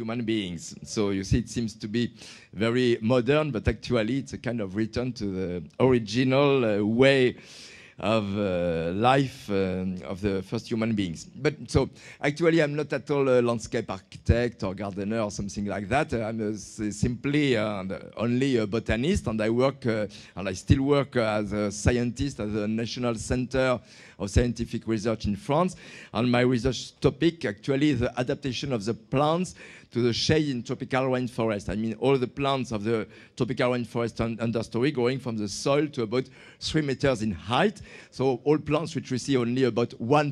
human beings. So you see, it seems to be very modern, but actually it's a kind of return to the original way of life of the first human beings. But so actually I'm not at all a landscape architect or gardener or something like that. I'm simply only a botanist, and I work and I still work as a scientist at the National Center of Scientific Research in France. And my research topic actually is the adaptation of the plants to the shade in tropical rainforest. I mean, all the plants of the tropical rainforest understory going from the soil to about 3 meters in height. So all plants which receive only about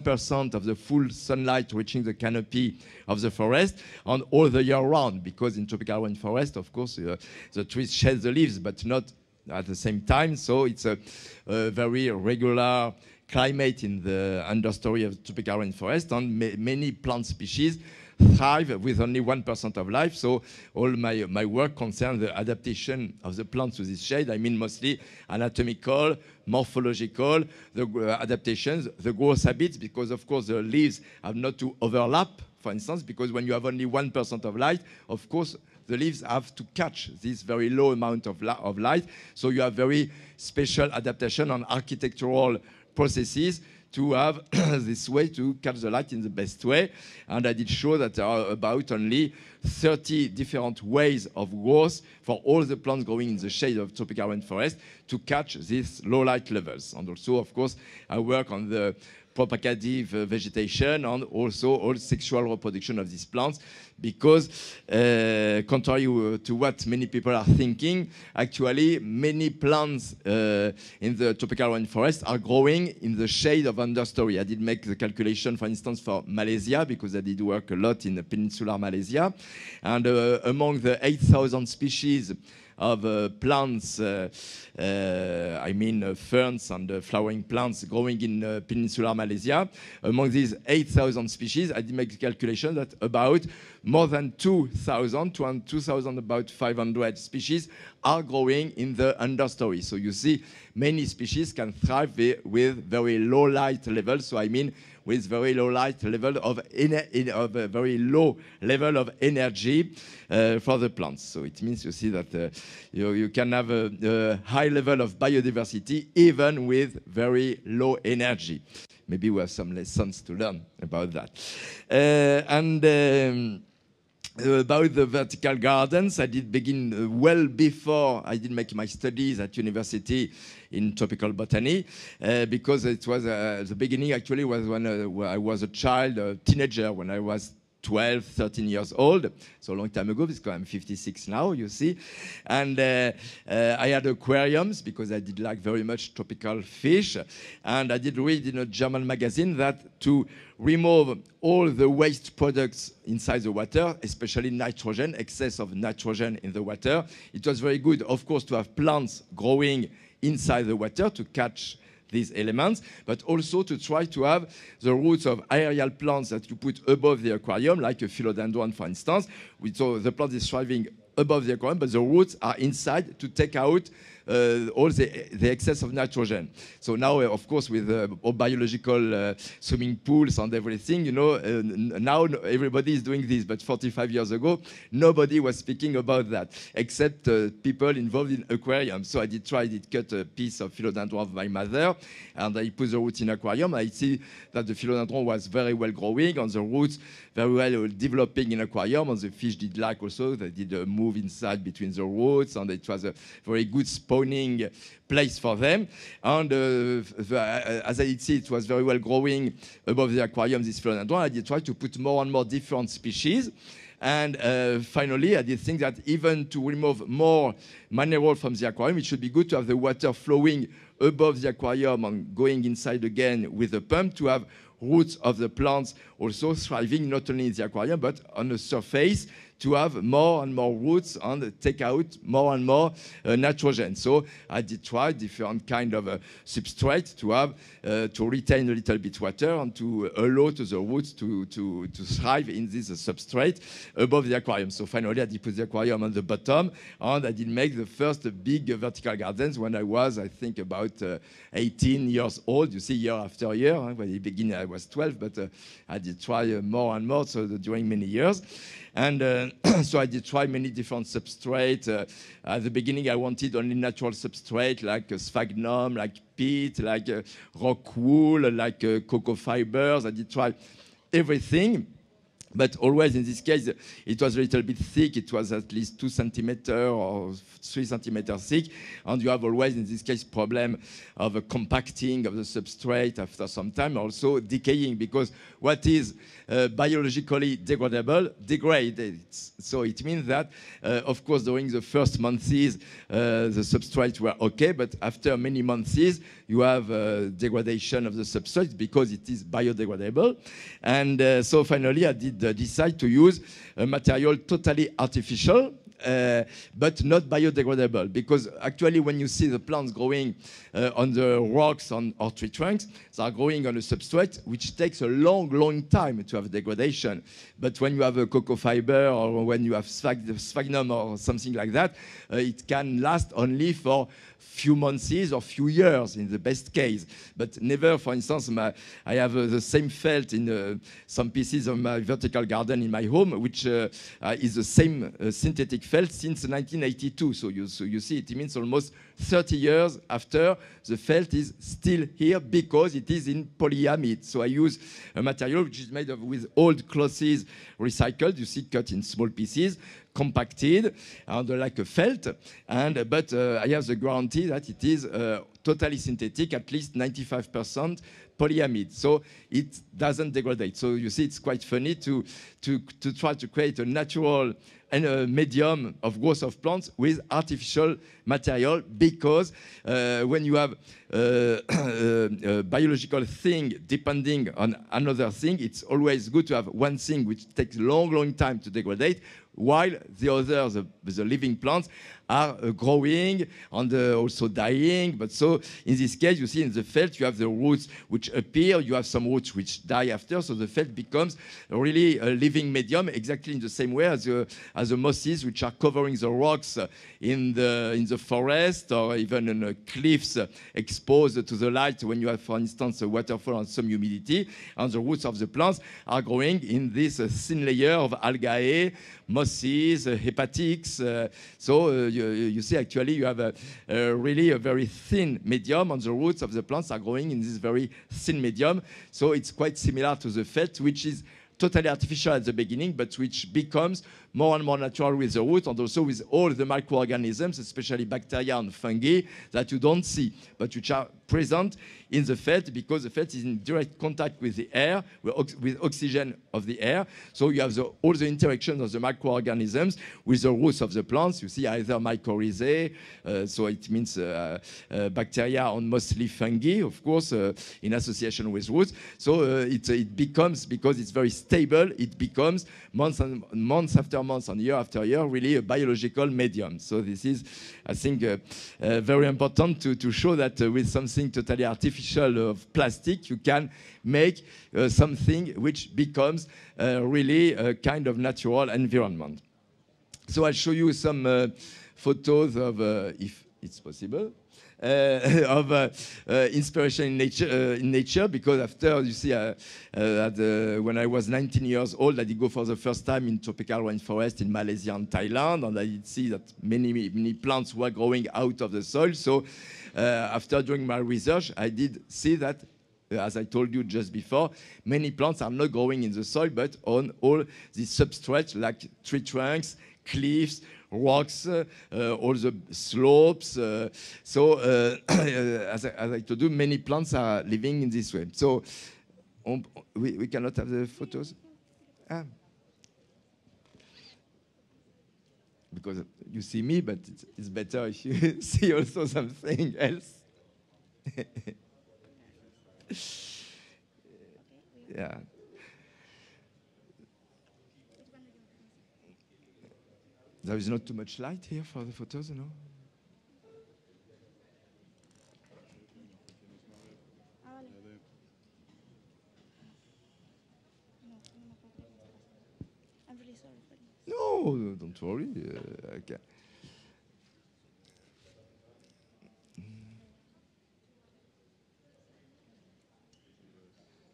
1% of the full sunlight reaching the canopy of the forest, and all the year round, because in tropical rainforest, of course, the trees shed the leaves, but not at the same time. So it's a very regular climate in the understory of tropical rainforest, and many plant species thrive with only 1% of life. So all my work concerns the adaptation of the plants to this shade. I mean mostly anatomical, morphological, the adaptations, the growth habits, because of course the leaves have not to overlap, for instance, because when you have only 1% of light, of course the leaves have to catch this very low amount of light. So you have very special adaptation on architectural processes to have this way to catch the light in the best way. And I did show that there are about only 30 different ways of growth for all the plants growing in the shade of tropical rainforest to catch these low light levels. And also, of course, I work on the propagative vegetation and also all sexual reproduction of these plants, because contrary to what many people are thinking, actually many plants in the tropical rainforest are growing in the shade of understory. I did make the calculation, for instance, for Malaysia, because I did work a lot in peninsular Malaysia, and among the 8,000 species of plants, I mean ferns and flowering plants growing in peninsular Malaysia. Among these 8,000 species, I did make the calculation that about more than 2,000, about 500 species are growing in the understory. So you see, many species can thrive with very low light levels. So I mean with very low light level of a very low level of energy for the plants. So it means you see that you can have a high level of biodiversity even with very low energy. Maybe we have some lessons to learn about that. About the vertical gardens, I did begin well before I did make my studies at university in tropical botany, because it was the beginning actually was when I was a child, a teenager, when I was 12, 13 years old, so a long time ago, because I'm 56 now, you see. And I had aquariums, because I did like very much tropical fish. And I did read in a German magazine that to remove all the waste products inside the water, especially nitrogen, excess of nitrogen in the water, it was very good, of course, to have plants growing inside the water to catch these elements, but also to try to have the roots of aerial plants that you put above the aquarium, like a philodendron, for instance. So the plant is thriving above the aquarium, but the roots are inside to take out all the excess of nitrogen. So now, of course, with all biological swimming pools and everything, you know, now everybody is doing this. But 45 years ago, nobody was speaking about that, except people involved in aquariums. So I did cut a piece of philodendron of my mother, and I put the roots in aquarium. I see that the philodendron was very well growing, and the roots very well developing in aquarium, and the fish did like also. They did move inside between the roots, and it was a very good spawning place for them. And as I did see, it was very well growing above the aquarium, this philodendron. I did try to put more and more different species. And finally, I did think that even to remove more mineral from the aquarium, it should be good to have the water flowing above the aquarium and going inside again with a pump to have roots of the plants also thriving not only in the aquarium but on the surface, to have more and more roots and take out more and more nitrogen. So I did try different kind of substrate to have to retain a little bit water and to allow to the roots to thrive in this substrate above the aquarium. So finally I did put the aquarium on the bottom, and I did make the first big vertical gardens when I was, I think, about about 18 years old. You see, year after year. When I began, I was 12, but I did try more and more during many years. And so I did try many different substrates. At the beginning, I wanted only natural substrate like sphagnum, like peat, like rock wool, like cocoa fibers. I did try everything. But always in this case, it was a little bit thick. It was at least 2 centimeters or 3 centimeters thick. And you have always, in this case, problem of compacting of the substrate after some time, also decaying, because what is biologically degradable degrades. So it means that, of course, during the first months, the substrates were okay, but after many months, you have degradation of the substrate because it is biodegradable. And so finally, I did decide to use a material totally artificial, but not biodegradable. Because actually, when you see the plants growing on the rocks or tree trunks, they are growing on a substrate which takes a long, long time to have degradation. But when you have a cocoa fiber or when you have sphagnum or something like that, it can last only for few months or few years in the best case, but never, for instance, I have the same felt in some pieces of my vertical garden in my home, which is the same synthetic felt since 1982. So you see, it means almost 30 years after, the felt is still here because it is in polyamide. So I use a material which is made of with old clothes recycled, you see, cut in small pieces, compacted, and like a felt. But I have the guarantee that it is totally synthetic, at least 95% polyamide. So it doesn't degrade. So you see, it's quite funny to try to create a natural and a medium of growth of plants with artificial material, because when you have a biological thing depending on another thing, it's always good to have one thing which takes a long, long time to degrade, while the others, the living plants, are growing and also dying. But so in this case, you see in the felt, you have the roots which appear, you have some roots which die after, so the felt becomes really a living medium, exactly in the same way as the mosses which are covering the rocks in the forest or even in the cliffs exposed to the light when you have, for instance, a waterfall and some humidity, and the roots of the plants are growing in this thin layer of algae, mosses, hepatics. You see, actually, you have really a very thin medium, and the roots of the plants are growing in this very thin medium. So it's quite similar to the felt, which is totally artificial at the beginning, but which becomes more and more natural with the root, and also with all the microorganisms, especially bacteria and fungi, that you don't see, but which are present in the felt, because the felt is in direct contact with the air, with oxygen of the air. So you have all the interactions of the microorganisms with the roots of the plants. You see either mycorrhizae, so it means bacteria and mostly fungi, of course, in association with roots. So it becomes, because it's very stable, it becomes months after months and year after year, really a biological medium. So this is, I think, very important to show that with something totally artificial of plastic, you can make something which becomes really a kind of natural environment. So I'll show you some photos of, if it's possible, of inspiration in nature, because after, you see, when I was 19 years old, I did go for the first time in tropical rainforest in Malaysia and Thailand, and I did see that many plants were growing out of the soil. So after doing my research, I did see that, as I told you just before, many plants are not growing in the soil, but on all these substrates like tree trunks, cliffs, rocks, all the slopes. As I told you, many plants are living in this way. So we cannot have the photos? Because you see me, but it's better if you see also something else. Yeah. There is not too much light here for the photos, you know? I'm really sorry for this. No, don't worry. Okay.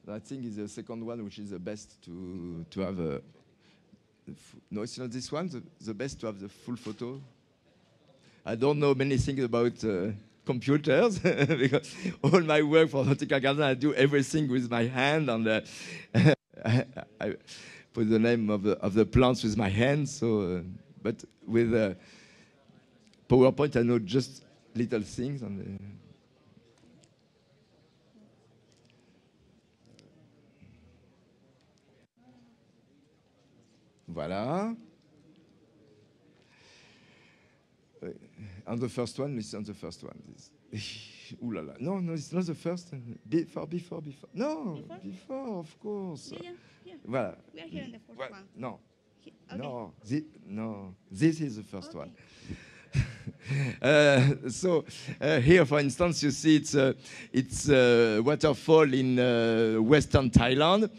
I think it's the second one which is the best to have a. No, it's not this one. The best to have the full photo. I don't know many things about computers because all my work for vertical garden, I do everything with my hand, and I put the name of the plants with my hand. So, but with PowerPoint, I know just little things. And voilà. On the first one, listen on the first one. Ooh la la. No, no, it's not the first. Before. No, before, of course. Yeah. Voilà. We are here in the fourth one. No. Okay. No, this is the first one. So here, for instance, you see it's a waterfall in western Thailand.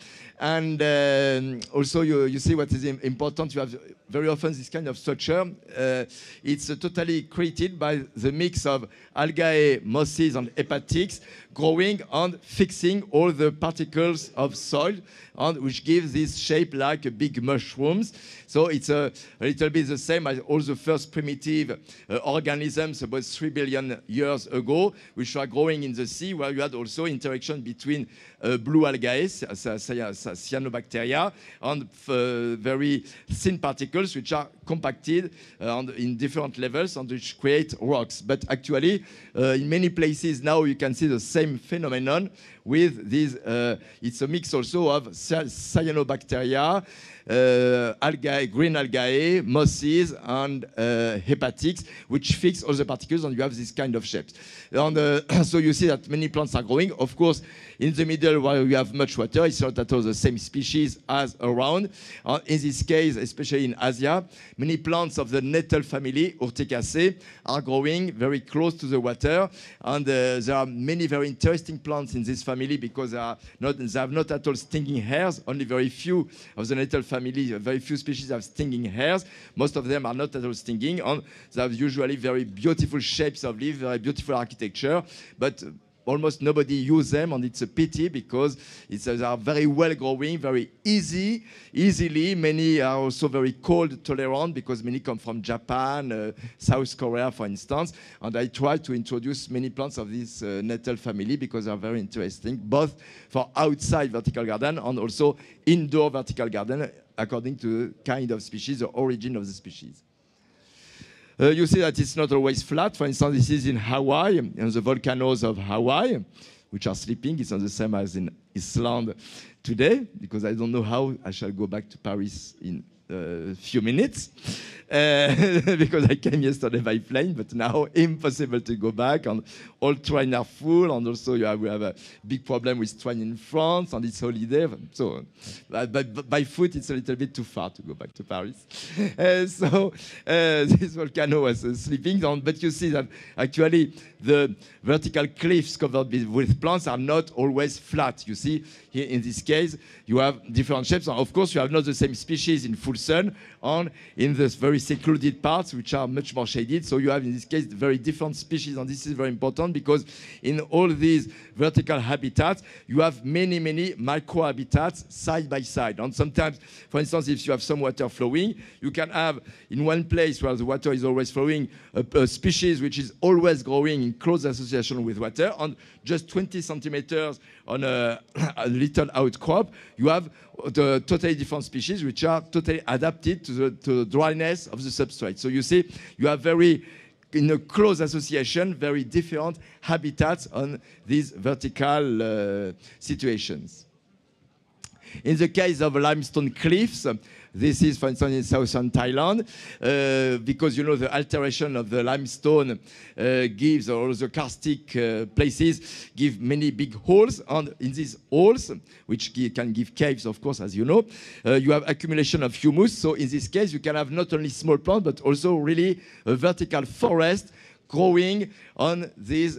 And also you see what is important. You have very often this kind of structure. It's totally created by the mix of algae, mosses, and hepatics growing and fixing all the particles of soil, and which gives this shape like a big mushrooms. So it's a little bit the same as all the first primitive organisms about 3 billion years ago, which are growing in the sea, where you had also interaction between blue algae, cyanobacteria, and very thin particles which are compacted in different levels and which create rocks. But actually, in many places now you can see the same phenomenon with these. It's a mix also of cyanobacteria, algae, green algae, mosses, and hepatics, which fix all the particles, and you have this kind of shapes. And so you see that many plants are growing. Of course, in the middle where you have much water, it's not at all the same species as around. In this case, especially in Asia, many plants of the nettle family, Urticaceae, are growing very close to the water. And there are many very interesting plants in this family because they have not at all stinging hairs. Only very few of the nettle family, very few species have stinging hairs. Most of them are not at all stinging. And they have usually very beautiful shapes of leaves, very beautiful architecture. But almost nobody uses them, and it's a pity because they are very well growing, very easily. Many are also very cold tolerant because many come from Japan, South Korea, for instance. And I try to introduce many plants of this nettle family because they are very interesting, both for outside vertical garden and also indoor vertical garden, according to the kind of species, the origin of the species. You see that it's not always flat. For instance, this is in Hawaii, and the volcanoes of Hawaii, which are sleeping. It's not the same as in Iceland today, because I don't know how I shall go back to Paris in a few minutes, because I came yesterday by plane, but now impossible to go back, and all trains are full, and also we have a big problem with train in France, and it's holiday, so by foot it's a little bit too far to go back to Paris. So this volcano was sleeping, but you see that actually the vertical cliffs covered with plants are not always flat. You see, here in this case, you have different shapes. And of course, you have not the same species in full sun and in the very secluded parts, which are much more shaded. So you have, in this case, very different species. And this is very important because in all these vertical habitats, you have many microhabitats side by side. And sometimes, for instance, if you have some water flowing, you can have in one place where the water is always flowing, a species which is always growing in close association with water, and just 20 centimeters on a little outcrop, you have the totally different species which are totally adapted to the dryness of the substrate. So you see, you have in a close association, very different habitats on these vertical situations. In the case of limestone cliffs, this is, for instance, in southern Thailand, because, you know, the alteration of the limestone gives, or the karstic places give many big holes. And in these holes, which can give caves, of course, as you know, you have accumulation of humus. So in this case, you can have not only small plants, but also really a vertical forest growing on these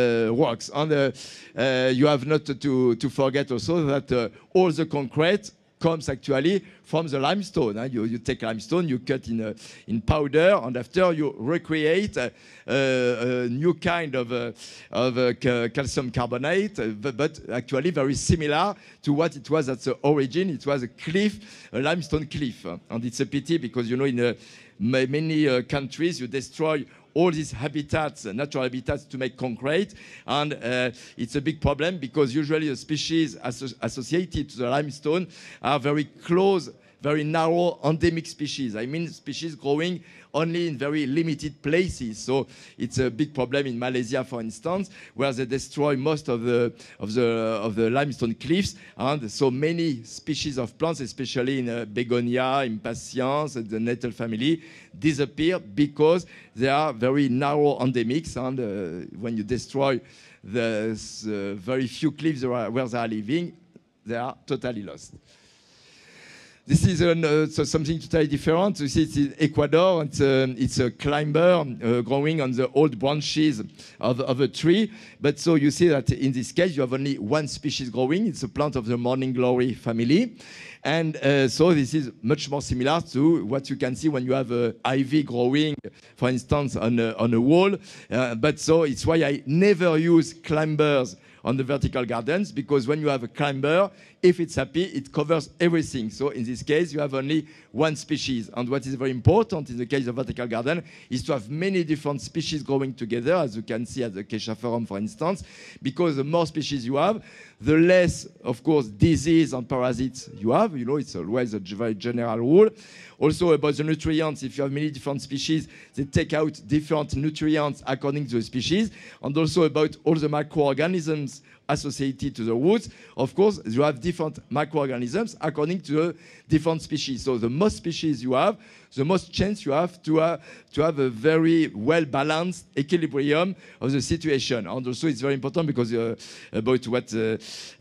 rocks. And you have not to forget also that all the concrete comes actually from the limestone. You take limestone, you cut in powder, and after you recreate a new kind of calcium carbonate, but actually very similar to what it was at the origin. It was a cliff, a limestone cliff. And it's a pity because, you know, in many countries, you destroy all these habitats, natural habitats, to make concrete. And it's a big problem because usually the species associated to the limestone are very close, very narrow endemic species. I mean species growing only in very limited places. So it's a big problem in Malaysia, for instance, where they destroy most of the limestone cliffs, and so many species of plants, especially in begonia, impatiens, the nettle family, disappear because they are very narrow endemics, and when you destroy the very few cliffs where they are living, they are totally lost. This is so something totally different. You see, it's in Ecuador. It's a climber growing on the old branches of a tree. But so you see that in this case, you have only one species growing. It's a plant of the morning glory family. And so this is much more similar to what you can see when you have ivy growing, for instance, on a wall. But so it's why I never use climbers on the vertical gardens, because when you have a climber, if it's happy, it covers everything. So in this case, you have only one species. And what is very important in the case of vertical garden is to have many different species growing together, as you can see at the Acaciaferum, for instance, because the more species you have, the less, of course, disease and parasites you have. You know, it's always a very general rule. Also about the nutrients, if you have many different species, they take out different nutrients according to the species. And also about all the microorganisms associated to the roots. Of course, you have different microorganisms according to the different species. So the more species you have, the most chance you have to have a very well-balanced equilibrium of the situation. And also it's very important because about what is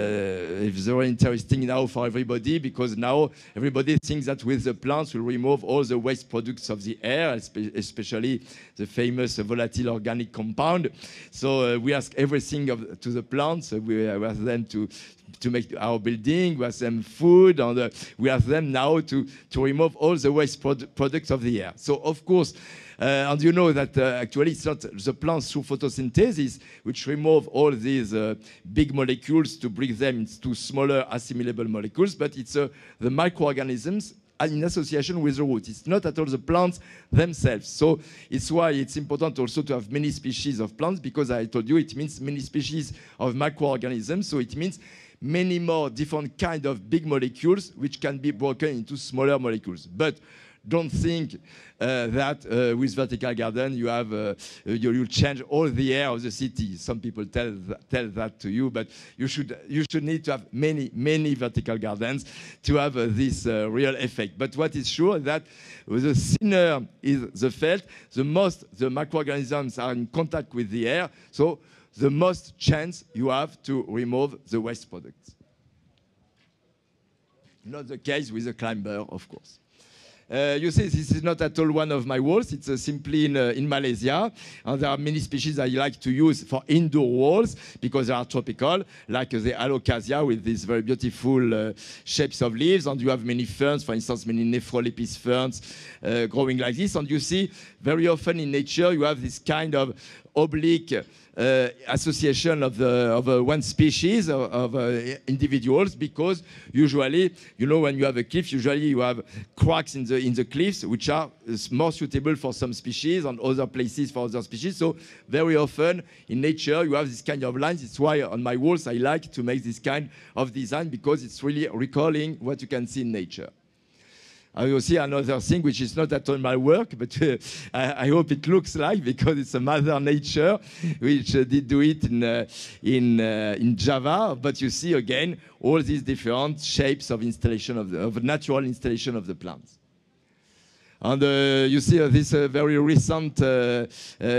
very interesting now for everybody, because now everybody thinks that with the plants we remove all the waste products of the air, especially the famous volatile organic compound. So we ask everything to the plants. We ask them to make our building, we ask them food, and we ask them now to remove all the waste products of the air. So of course, and you know that actually it's not the plants through photosynthesis which remove all these big molecules to bring them into smaller assimilable molecules, but it's the microorganisms in association with the roots. It's not at all the plants themselves. So it's why it's important also to have many species of plants, because I told you it means many species of microorganisms. So it means many more different kind of big molecules which can be broken into smaller molecules. But don't think that with vertical garden you have you'll change all the air of the city. Some people tell that to you, but you should need to have many vertical gardens to have this real effect. But what is sure is that the thinner is the felt, the most the microorganisms are in contact with the air, so the most chance you have to remove the waste products. Not the case with the climber, of course. You see, this is not at all one of my walls. It's simply in Malaysia. And there are many species I like to use for indoor walls because they are tropical, like the alocasia with these very beautiful shapes of leaves. And you have many ferns, for instance, many Nephrolepis ferns growing like this. And you see, very often in nature, you have this kind of oblique association of one species of individuals, because usually, you know, when you have a cliff, usually you have cracks in the cliffs which are more suitable for some species and other places for other species. So very often in nature you have this kind of lines. It's why on my walls I like to make this kind of design, because it's really recalling what you can see in nature. I will see another thing which is not at all my work, but I hope it looks like, because it's a Mother Nature which did do it in Java. But you see again all these different shapes of installation of natural installation of the plants. And you see this very recent, 2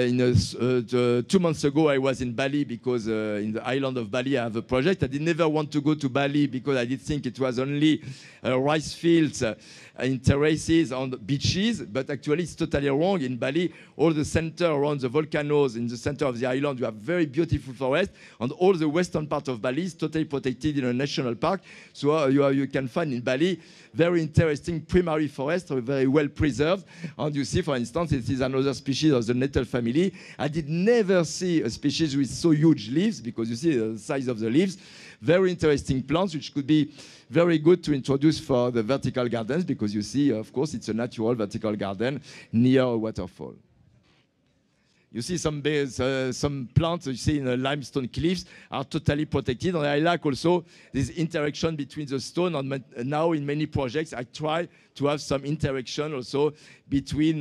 months ago I was in Bali because in the island of Bali I have a project. I did never want to go to Bali because I did think it was only rice fields in terraces on beaches, but actually it's totally wrong. In Bali, all the center around the volcanoes, in the center of the island, you have very beautiful forest, and all the western part of Bali is totally protected in a national park. So you can find in Bali very interesting primary forest, very well preserved. And you see, for instance, this is another species of the nettle family. I did never see a species with so huge leaves, because you see the size of the leaves. Very interesting plants, which could be very good to introduce for the vertical gardens, because you see, of course, it's a natural vertical garden near a waterfall. You see some plants you see in the limestone cliffs are totally protected. And I like also this interaction between the stone. And now in many projects, I try to have some interaction also between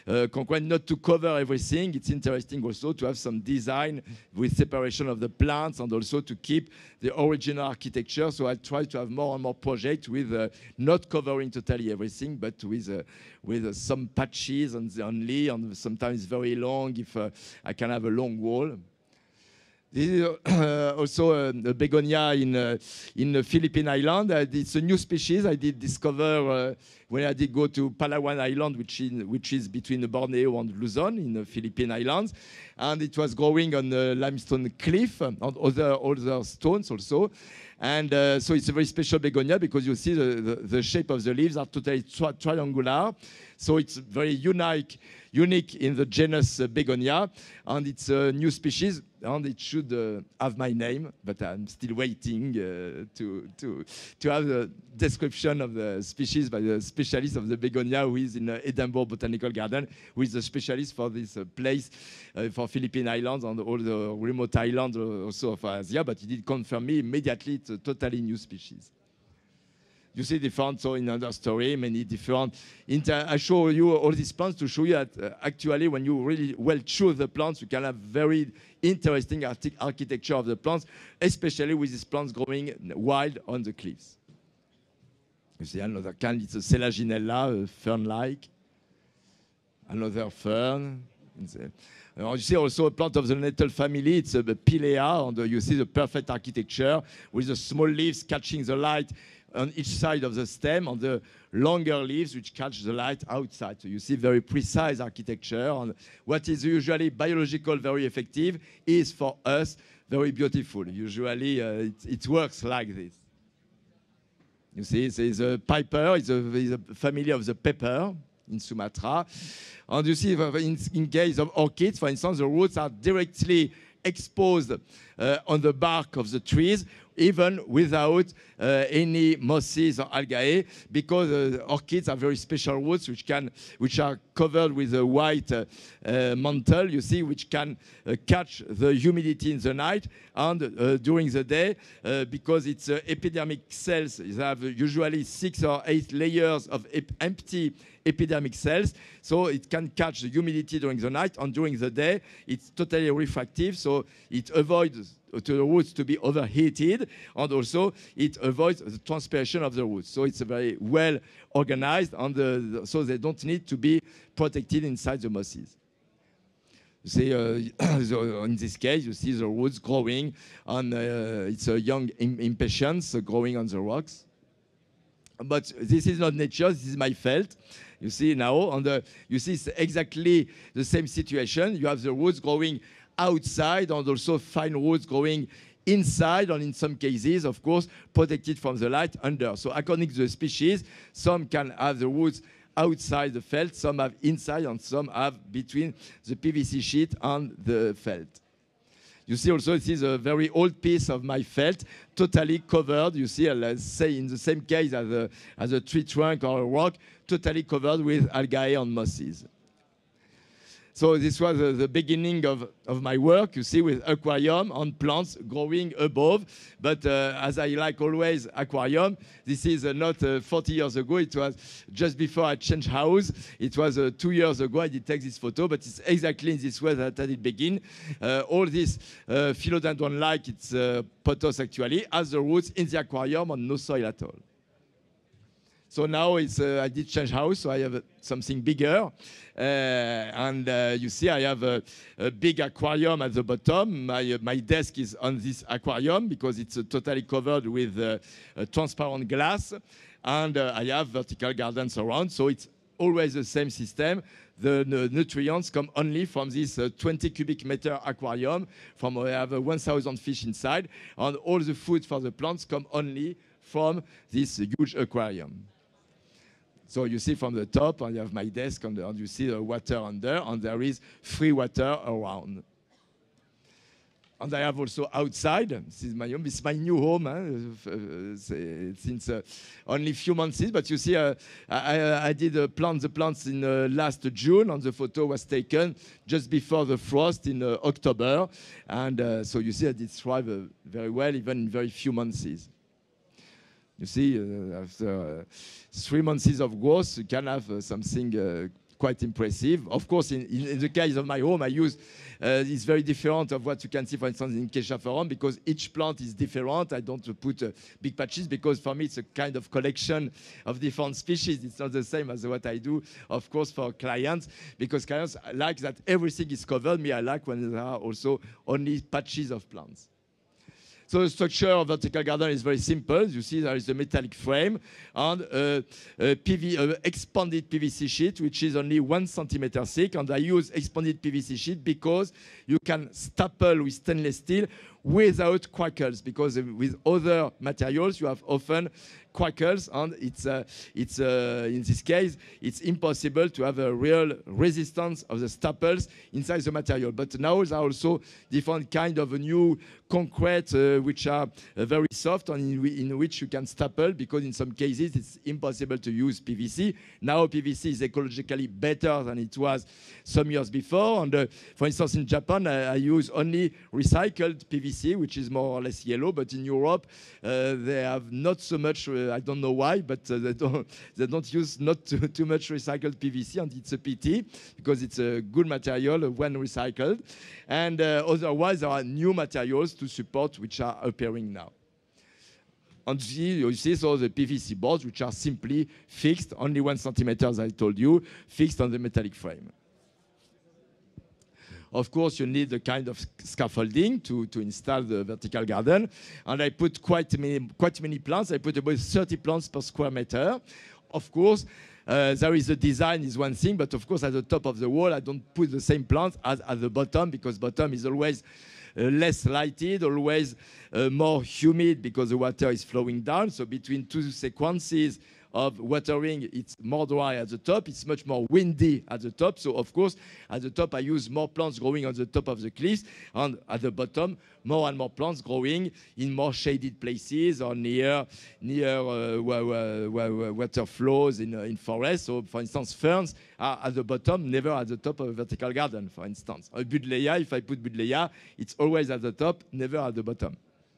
not to cover everything. It's interesting also to have some design with separation of the plants and also to keep the original architecture. So I try to have more and more projects with not covering totally everything, but with some patches only, and sometimes very long if I can have a long wall. This is also a begonia in the Philippine island. It's a new species I did discover when I did go to Palawan Island, which is between Borneo and Luzon in the Philippine Islands. And it was growing on a limestone cliff and other stones also. And so it's a very special begonia because you see the shape of the leaves are totally triangular. So it's very unique in the genus Begonia, and it's a new species, and it should have my name, but I'm still waiting to have the description of the species by the specialist of the Begonia, who is in Edinburgh Botanical Garden, who is the specialist for this place, for Philippine Islands and all the remote islands also of Asia, but he did confirm me immediately it's a totally new species. You see different, so in another story, many different. I show you all these plants to show you that actually when you really well choose the plants, you can have very interesting architecture of the plants, especially with these plants growing wild on the cliffs. You see another kind, it's a Selaginella, fern-like. Another fern. You see also a plant of the nettle family, it's a Pilea, and you see the perfect architecture with the small leaves catching the light on each side of the stem, on the longer leaves which catch the light outside. So you see very precise architecture. And what is usually biological, very effective, is for us very beautiful. Usually it works like this. You see, it's a piper, it's a family of the pepper in Sumatra. And you see, in case of orchids, for instance, the roots are directly exposed on the bark of the trees, even without any mosses or algae, because orchids are very special roots which are covered with a white mantle, you see, which can catch the humidity in the night and during the day, because it's epidermic cells. They have usually 6 or 8 layers of empty epidermic cells, so it can catch the humidity during the night, and during the day it's totally refractive, so it avoids to the roots to be overheated, and also it avoids the transpiration of the roots. So it's very well organized, and so they don't need to be protected inside the mosses. You see, in this case, you see the roots growing, and it's a young impatiens growing on the rocks. But this is not nature, this is my felt. You see now, and you see it's exactly the same situation. You have the roots growing outside and also fine roots growing inside, and in some cases, of course, protected from the light under. So according to the species, some can have the roots outside the felt, some have inside, and some have between the PVC sheet and the felt. You see also this is a very old piece of my felt, totally covered. You see, let's say in the same case as a tree trunk or a rock, totally covered with algae and mosses. So this was the beginning of my work, you see, with aquarium and plants growing above. But as I like always aquarium, this is not 40 years ago. It was just before I changed house. It was 2 years ago I did take this photo, but it's exactly in this way that I did begin. All this philodendron-like, it's pothos actually, has the roots in the aquarium and no soil at all. So now it's I did change house, so I have something bigger. And you see I have a big aquarium at the bottom. My desk is on this aquarium because it's totally covered with transparent glass. And I have vertical gardens around, so it's always the same system. The nutrients come only from this 20 cubic meter aquarium. I have 1,000 fish inside, and all the food for the plants come only from this huge aquarium. So you see from the top, and you have my desk, and you see the water under, and there is free water around. And I have also outside, this is my new home since only a few months, but you see I did plant the plants in last June, and the photo was taken just before the frost in October. And so you see I did thrive very well, even in very few months. You see, after 3 months of growth, you can have something quite impressive. Of course, in the case of my home, I use it's very different of what you can see, for instance, in Kesha Forum, because each plant is different. I don't put big patches because for me it's a kind of collection of different species. It's not the same as what I do, of course, for clients, because clients like that everything is covered. Me, I like when there are also only patches of plants. So the structure of vertical garden is very simple. You see there is a metallic frame and expanded PVC sheet, which is only 1 centimeter thick. And I use expanded PVC sheet because you can staple with stainless steel without crackles, because with other materials you have often crackles, and it's in this case it's impossible to have a real resistance of the staples inside the material. But now there are also different kind of new concrete which are very soft and in which you can staple, because in some cases it's impossible to use PVC. Now PVC is ecologically better than it was some years before, and for instance in Japan I use only recycled PVC, which is more or less yellow, but in Europe they have not so much, I don't know why, but they don't use not too much recycled PVC, and it's a pity because it's a good material when recycled. And otherwise there are new materials to support which are appearing now. And you see so the PVC boards which are simply fixed, only 1 centimeter as I told you, fixed on the metallic frame. Of course, you need a kind of scaffolding to install the vertical garden. And I put quite many plants. I put about 30 plants per square meter. Of course, there is a design is one thing, but of course, at the top of the wall, I don't put the same plants as at the bottom, because bottom is always less lighted, always more humid because the water is flowing down. So between two sequences of watering, it's more dry at the top, it's much more windy at the top. So of course, at the top I use more plants growing on the top of the cliffs, and at the bottom, more and more plants growing in more shaded places or near water flows in forests. So for instance, ferns are at the bottom, never at the top of a vertical garden, for instance. A Buddleia, if I put Buddleia, it's always at the top, never at the bottom.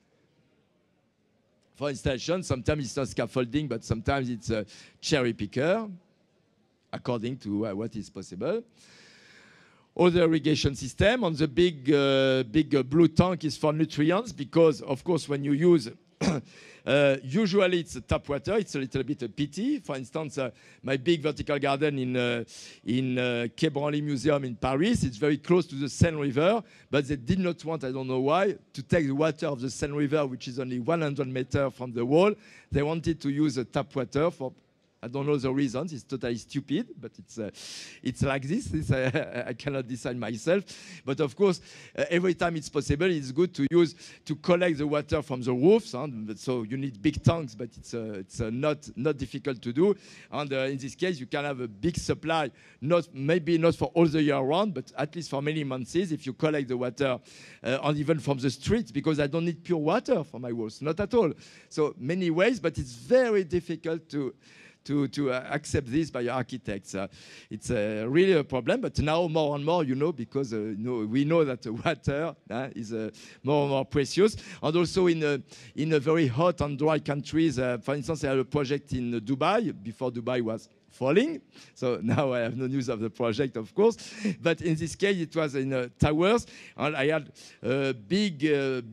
For installation, sometimes it's not scaffolding, but sometimes it's a cherry picker, according to what is possible. Other irrigation system on the big blue tank is for nutrients, because, of course, when you use usually it's tap water. It's a little bit a pity. For instance, my big vertical garden in Quai Branly Museum in Paris, it's very close to the Seine River, but they did not want, I don't know why, to take the water of the Seine River, which is only 100 meters from the wall. They wanted to use tap water for, I don't know the reasons. It's totally stupid, but it's like this. I cannot decide myself. But of course, every time it's possible, it's good to collect the water from the roofs. So you need big tanks, but it's not difficult to do. And in this case, you can have a big supply, maybe not for all the year round, but at least for many months if you collect the water, and even from the streets, because I don't need pure water for my walls, not at all. So many ways, but it's very difficult to accept this by architects. It's really a problem, but now more and more, because we know that water is more and more precious. And also in a very hot and dry countries, for instance, I had a project in Dubai, before Dubai was falling. So now I have no news of the project, of course. But in this case, it was in towers, and I had big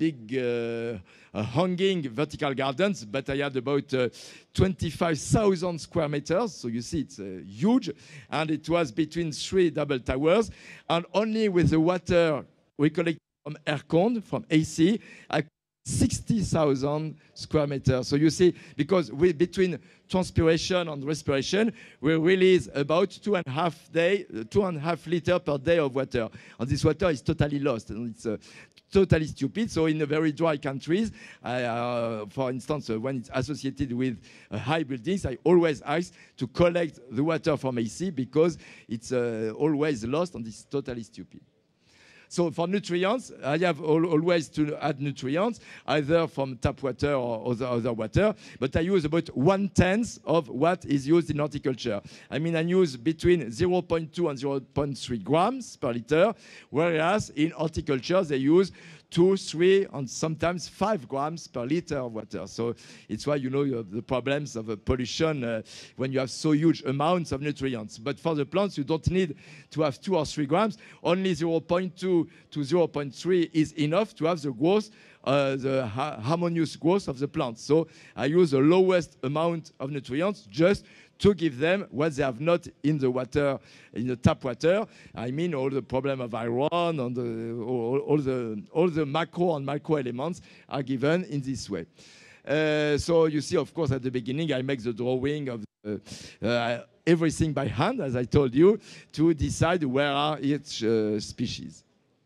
hanging vertical gardens, but I had about 25,000 square meters. So you see, it's huge. And it was between 3 double towers. And only with the water we collected from air-con, from AC, I 60,000 square meters. So you see, because between transpiration and respiration, we release about 2.5 liters per day of water. And this water is totally lost, and it's totally stupid. So in very dry countries, for instance, when it's associated with high buildings, I always ask to collect the water from AC because it's always lost, and it's totally stupid. So for nutrients, I have always to add nutrients, either from tap water or other water, but I use about 1/10 of what is used in horticulture. I mean, I use between 0.2 and 0.3 grams per liter, whereas in horticulture, they use 2, 3, and sometimes 5 grams per liter of water. So it's why you have the problems of pollution when you have so huge amounts of nutrients. But for the plants, you don't need to have 2 or 3 grams. Only 0.2 to 0.3 is enough to have the growth, the harmonious growth of the plants. So I use the lowest amount of nutrients just to give them what they have not in the water, in the tap water. I mean, all the problem of iron and all the macro and micro elements are given in this way. So you see, of course, at the beginning, I make the drawing of everything by hand, as I told you, to decide where are each species.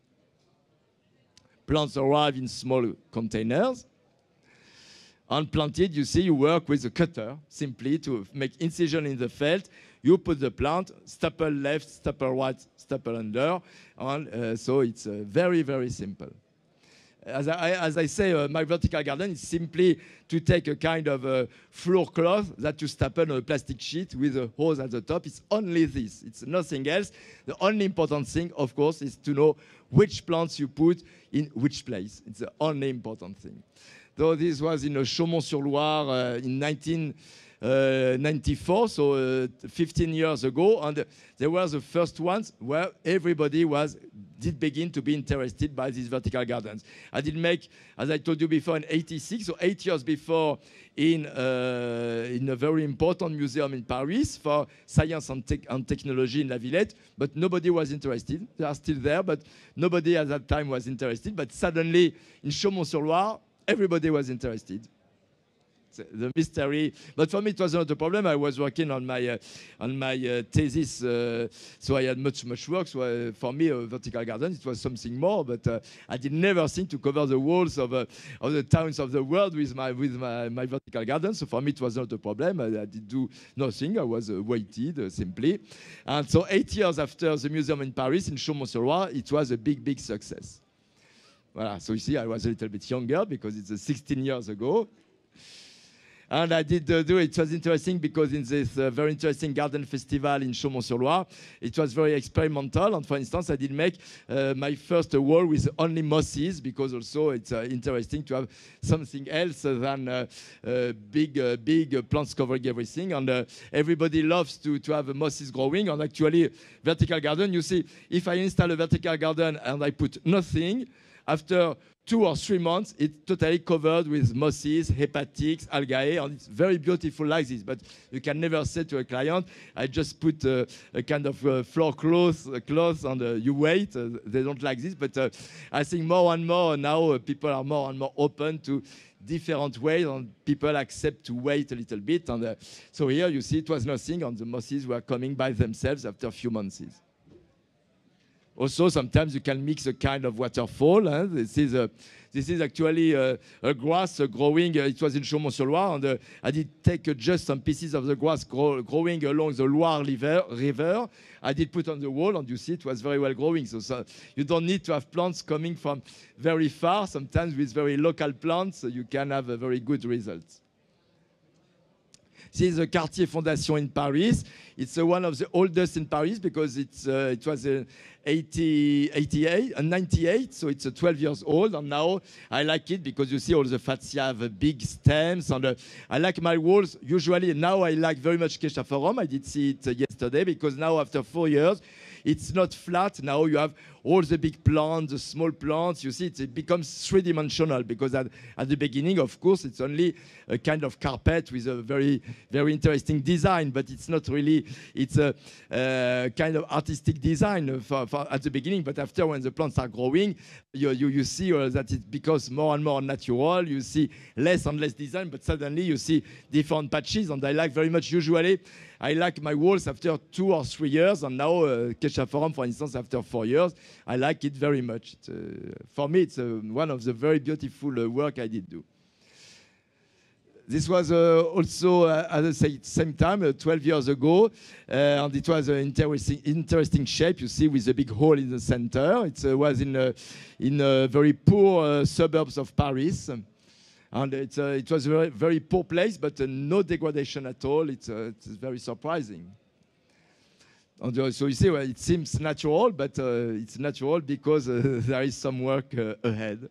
Plants arrive in small containers. Unplanted, you see, you work with a cutter simply to make incision in the felt. You put the plant, staple left, staple right, staple under, and so it's very, very simple. As I say, my vertical garden is simply to take a kind of floor cloth that you staple on a plastic sheet with a hose at the top. It's only this. It's nothing else. The only important thing, of course, is to know which plants you put in which place. It's the only important thing. Though this was in Chaumont-sur-Loire in 1994, so 15 years ago, and they were the first ones where everybody did begin to be interested by these vertical gardens. I did make, as I told you before, in '86, so 8 years before, in a very important museum in Paris for science and technology in La Villette, but nobody was interested. They are still there, but nobody at that time was interested. But suddenly, in Chaumont-sur-Loire, everybody was interested. The mystery, but for me it was not a problem. I was working on my thesis, so I had much work. So for me, a vertical garden, it was something more. But I did never think to cover the walls of the towns of the world with my vertical garden. So for me, it was not a problem. I did do nothing. I was waited simply. And so 8 years after the museum in Paris, in Chaumont-sur-Loire, it was a big success. Voilà, so you see, I was a little bit younger because it's 16 years ago. And I did do it. It was interesting because in this very interesting garden festival in Chaumont-sur-Loire, it was very experimental. And for instance, I did make my first wall with only mosses because also it's interesting to have something else than big plants covering everything. And everybody loves to have mosses growing. And actually, vertical garden, you see, if I install a vertical garden and I put nothing, after 2 or 3 months, it's totally covered with mosses, hepatics, algae, and it's very beautiful like this. But you can never say to a client, I just put a kind of floor cloth and you wait. They don't like this. But I think more and more now people are more and more open to different ways, and people accept to wait a little bit. And so here you see it was nothing, and the mosses were coming by themselves after a few months. Also, sometimes you can mix a kind of waterfall. This is actually a grass growing. It was in Chaumont-sur-Loire, and I did take just some pieces of the grass growing along the Loire river. I did put on the wall, and you see it was very well growing. So you don't need to have plants coming from very far. Sometimes with very local plants, you can have a very good result. This is the Cartier Foundation in Paris. It's one of the oldest in Paris because it was 98, so it's 12 years old. And now I like it because you see all the fascia have big stems. And I like my walls. Usually now I like very much Kesha Forum. I did see it yesterday because now after 4 years, it's not flat. Now you have all the big plants, the small plants. You see, it becomes three-dimensional because at the beginning, of course, it's only a kind of carpet with a very, very interesting design, but it's not really, it's a kind of artistic design for at the beginning. But after, when the plants are growing, you see that it becomes more and more natural. You see less and less design, but suddenly you see different patches, and I like very much usually. I like my walls after 2 or 3 years, and now Kesha Forum, for instance, after 4 years, I like it very much. For me, it's one of the very beautiful work I did do. This was also at the same time, 12 years ago, and it was an interesting shape, you see, with a big hole in the center. It was in very poor suburbs of Paris. And it was a very, very poor place, but no degradation at all. It's very surprising. And so you see, well, it seems natural, but it's natural because there is some work ahead.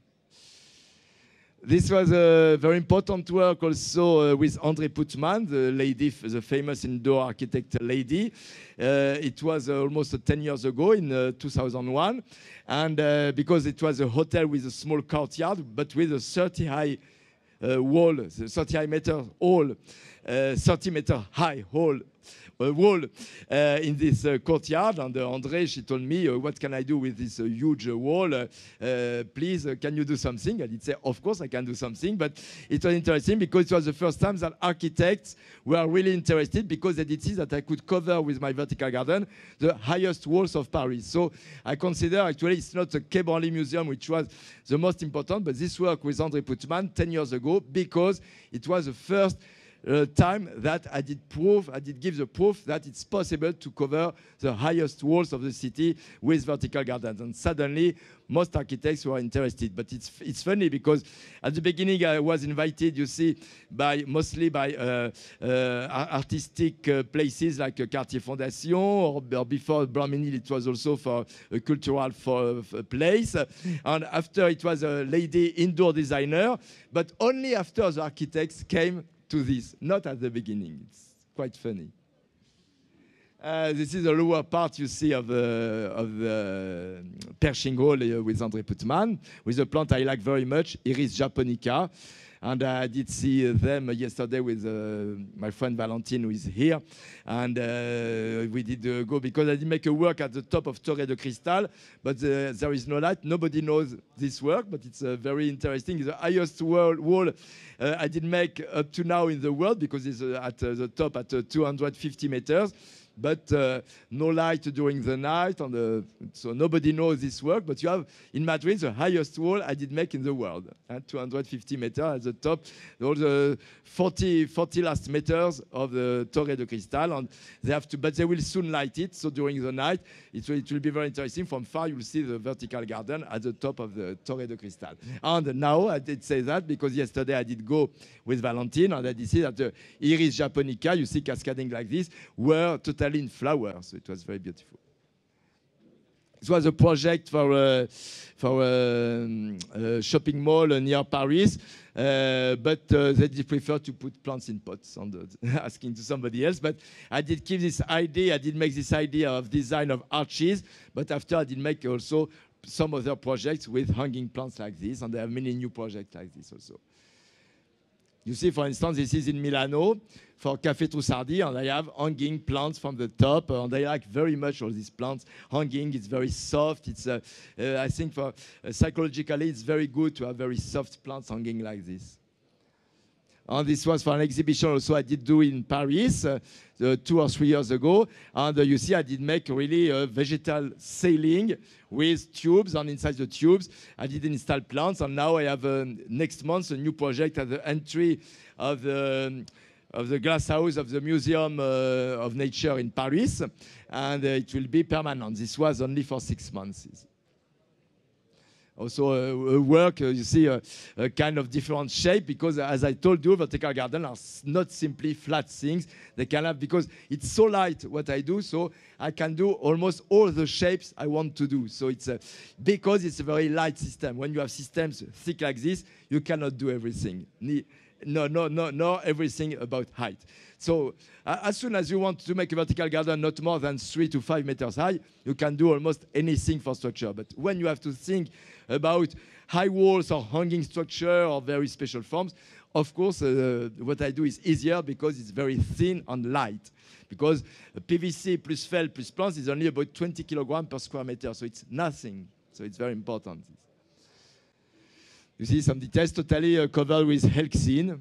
This was a very important work also with André Putman, the lady, the famous indoor architect lady. It was almost 10 years ago in 2001. And because it was a hotel with a small courtyard, but with a 30 high wall, 30 meter hall, 30 meter high hall, wall in this courtyard. And André, she told me, what can I do with this huge wall? Please, can you do something? I did say, of course I can do something. But it was interesting because it was the first time that architects were really interested because they did see that I could cover with my vertical garden the highest walls of Paris. So I consider actually it's not the Quai Branly Museum which was the most important, but this work with André Putman 10 years ago because it was the first time that I did give the proof that it's possible to cover the highest walls of the city with vertical gardens. And suddenly, most architects were interested. But it's funny because at the beginning I was invited, you see, mostly by artistic places like Cartier Foundation, or before Blanc-Ménil, it was also for a cultural place. And after it was a lady indoor designer, but only after the architects came to this, not at the beginning. It's quite funny. This is the lower part, you see, of the Pershing Hall with André Putman, with a plant I like very much, Iris japonica. And I did see them yesterday with my friend Valentine, who is here. And we did go, because I did make a work at the top of Torre de Cristal, but there is no light. Nobody knows this work, but it's very interesting. It's the highest wall I did make up to now in the world, because it's at the top at 250 meters. But no light during the night, so nobody knows this work. But you have in Madrid the highest wall I did make in the world, at 250 meters at the top, all the 40 last meters of the Torre de Cristal, and they have to, but they will soon light it. So during the night, it will be very interesting. From far, you will see the vertical garden at the top of the Torre de Cristal. And now I did say that because yesterday I did go with Valentine, and I did see that the Iris japonica, you see cascading like this, were totally in flowers. So it was very beautiful. It was a project for a shopping mall near Paris, but they did prefer to put plants in pots, asking to somebody else. But I did keep this idea, I did make this idea of design of arches, but after I did make also some other projects with hanging plants like this, and there are many new projects like this also. You see, for instance, this is in Milano for Café Trussardi, and I have hanging plants from the top, and I like very much all these plants hanging. It's very soft. It's, I think, for psychologically, it's very good to have very soft plants hanging like this. And this was for an exhibition also I did do in Paris 2 or 3 years ago. And you see, I did make really a vegetal ceiling with tubes, and inside the tubes, I did install plants. And now I have next month a new project at the entry of the glass house of the Museum of Nature in Paris, and it will be permanent. This was only for 6 months. Also work, you see a kind of different shape, because as I told you, vertical garden are not simply flat things. They can have, because it's so light what I do, so I can do almost all the shapes I want to do. So it's because it's a very light system. When you have systems thick like this, you cannot do everything. No, everything about height. So as soon as you want to make a vertical garden not more than 3 to 5 meters high, you can do almost anything for structure. But when you have to think about high walls or hanging structure or very special forms, of course, what I do is easier because it's very thin and light. Because PVC plus felt plus plants is only about 20 kilograms per square meter, so it's nothing. So it's very important. You see some details totally covered with Helxine.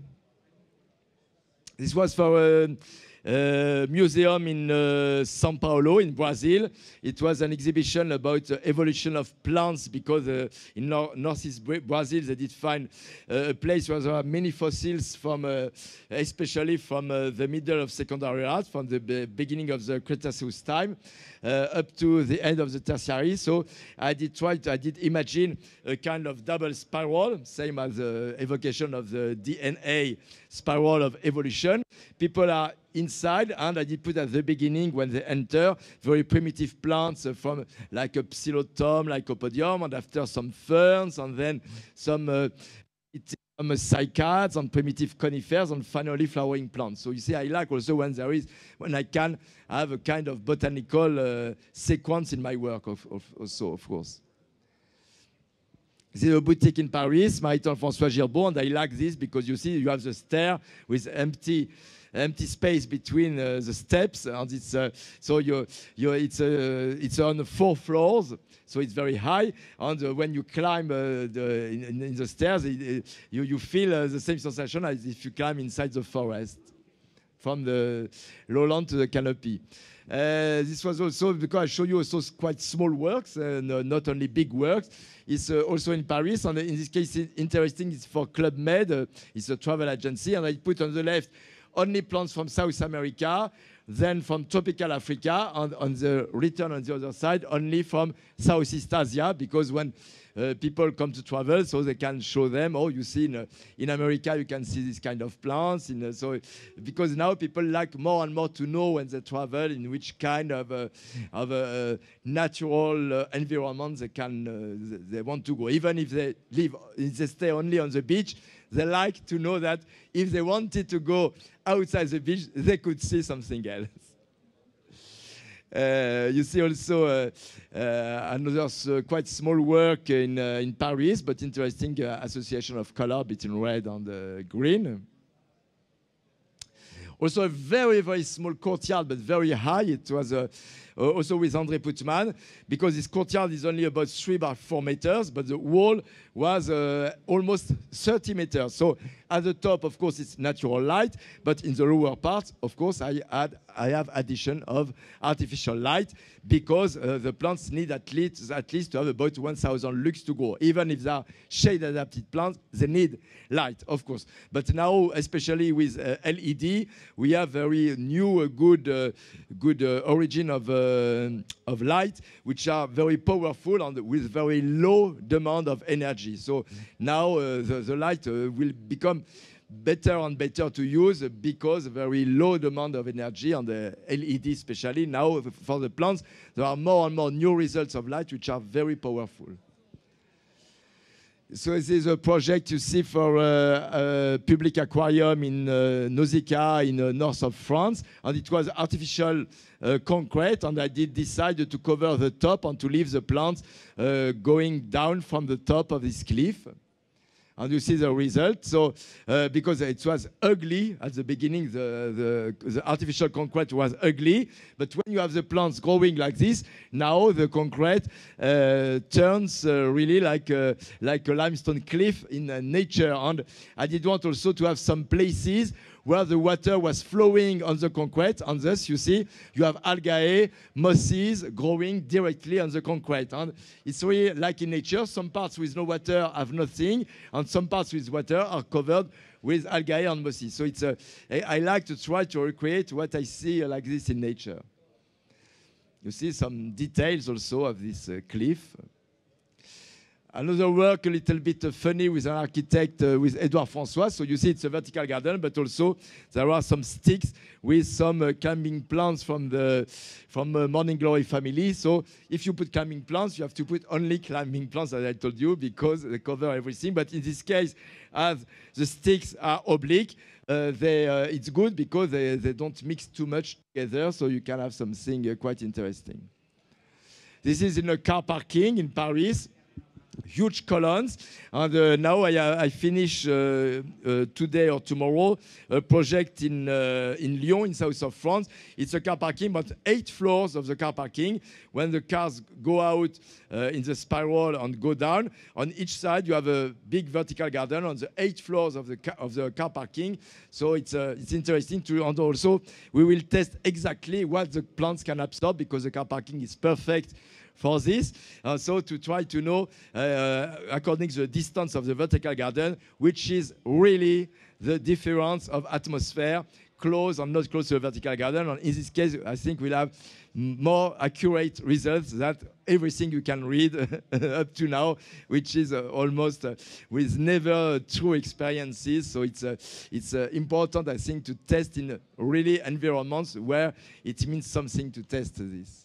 This was for a museum in São Paulo in Brazil. It was an exhibition about the evolution of plants, because in northeast Brazil they did find a place where there are many fossils from, especially from the middle of secondary art, from the beginning of the Cretaceous time up to the end of the Tertiary. So I did imagine a kind of double spiral, same as the evocation of the DNA spiral of evolution. People are inside, and I did put at the beginning, when they enter, very primitive plants from like a Psilotum, Lycopodium, and after some ferns, and then some cycads and primitive conifers, and finally flowering plants. So you see, I like also when I can have a kind of botanical sequence in my work, also, of course. This is a boutique in Paris, Marie-Anne François Girbon, and I like this because you see you have the stair with empty space between the steps, and it's so it's on 4 floors, so it's very high. And when you climb in the stairs, you feel the same sensation as if you climb inside the forest, from the lowland to the canopy. This was also because I show you also quite small works, not only big works. It's also in Paris, and in this case, it's interesting. It's for Club Med. It's a travel agency, and I put on the left only plants from South America, then from tropical Africa, and on the return on the other side, only from Southeast Asia, because when people come to travel, so they can show them, oh, you see, in America, you can see this kind of plants. So, because now people like more and more to know when they travel in which kind of natural environment they want to go. Even if they stay only on the beach, they like to know that if they wanted to go outside the beach, they could see something else. You see also another quite small work in Paris, but interesting association of color between red and green. Also a very, very small courtyard, but very high. It was also with André Putman, because this courtyard is only about 3 by 4 meters, but the wall was almost 30 meters. So at the top, of course, it's natural light, but in the lower part, of course, I have addition of artificial light, because the plants need at least to have about 1,000 lux to grow. Even if they are shade-adapted plants, they need light, of course. But now, especially with LED, we have very new, good origin of light, which are very powerful and with very low demand of energy. So now the light will become better and better to use, because very low demand of energy on the LED especially. Now for the plants, there are more and more new results of light which are very powerful. So this is a project you see for a public aquarium in Nausicaa in the north of France, and it was artificial concrete, and I did decide to cover the top and to leave the plants going down from the top of this cliff. And you see the result. So because it was ugly at the beginning, the artificial concrete was ugly. But when you have the plants growing like this, now the concrete turns really like a limestone cliff in nature. And I did want also to have some places where the water was flowing on the concrete, and thus you see you have algae, mosses growing directly on the concrete. And it's really like in nature, some parts with no water have nothing, and some parts with water are covered with algae and mosses. So I like to try to recreate what I see like this in nature. You see some details also of this cliff. Another work a little bit funny with an architect, with Edouard François. So you see it's a vertical garden, but also there are some sticks with some climbing plants from Morning Glory family. So if you put climbing plants, you have to put only climbing plants, as I told you, because they cover everything. But in this case, as the sticks are oblique, it's good because they don't mix too much together, so you can have something quite interesting. This is in a car parking in Paris. Huge columns, and now I finish today or tomorrow a project in Lyon, in south of France. It's a car parking, but 8 floors of the car parking. When the cars go out in the spiral and go down, on each side you have a big vertical garden on the 8 floors of the car parking. So it's interesting to, and also we will test exactly what the plants can absorb, because the car parking is perfect for this. So to try to know, according to the distance of the vertical garden, which is really the difference of atmosphere, close and not close to the vertical garden. And in this case, I think we'll have more accurate results than everything you can read up to now, which is almost with never true experiences. So it's important, I think, to test in really environments where it means something to test this.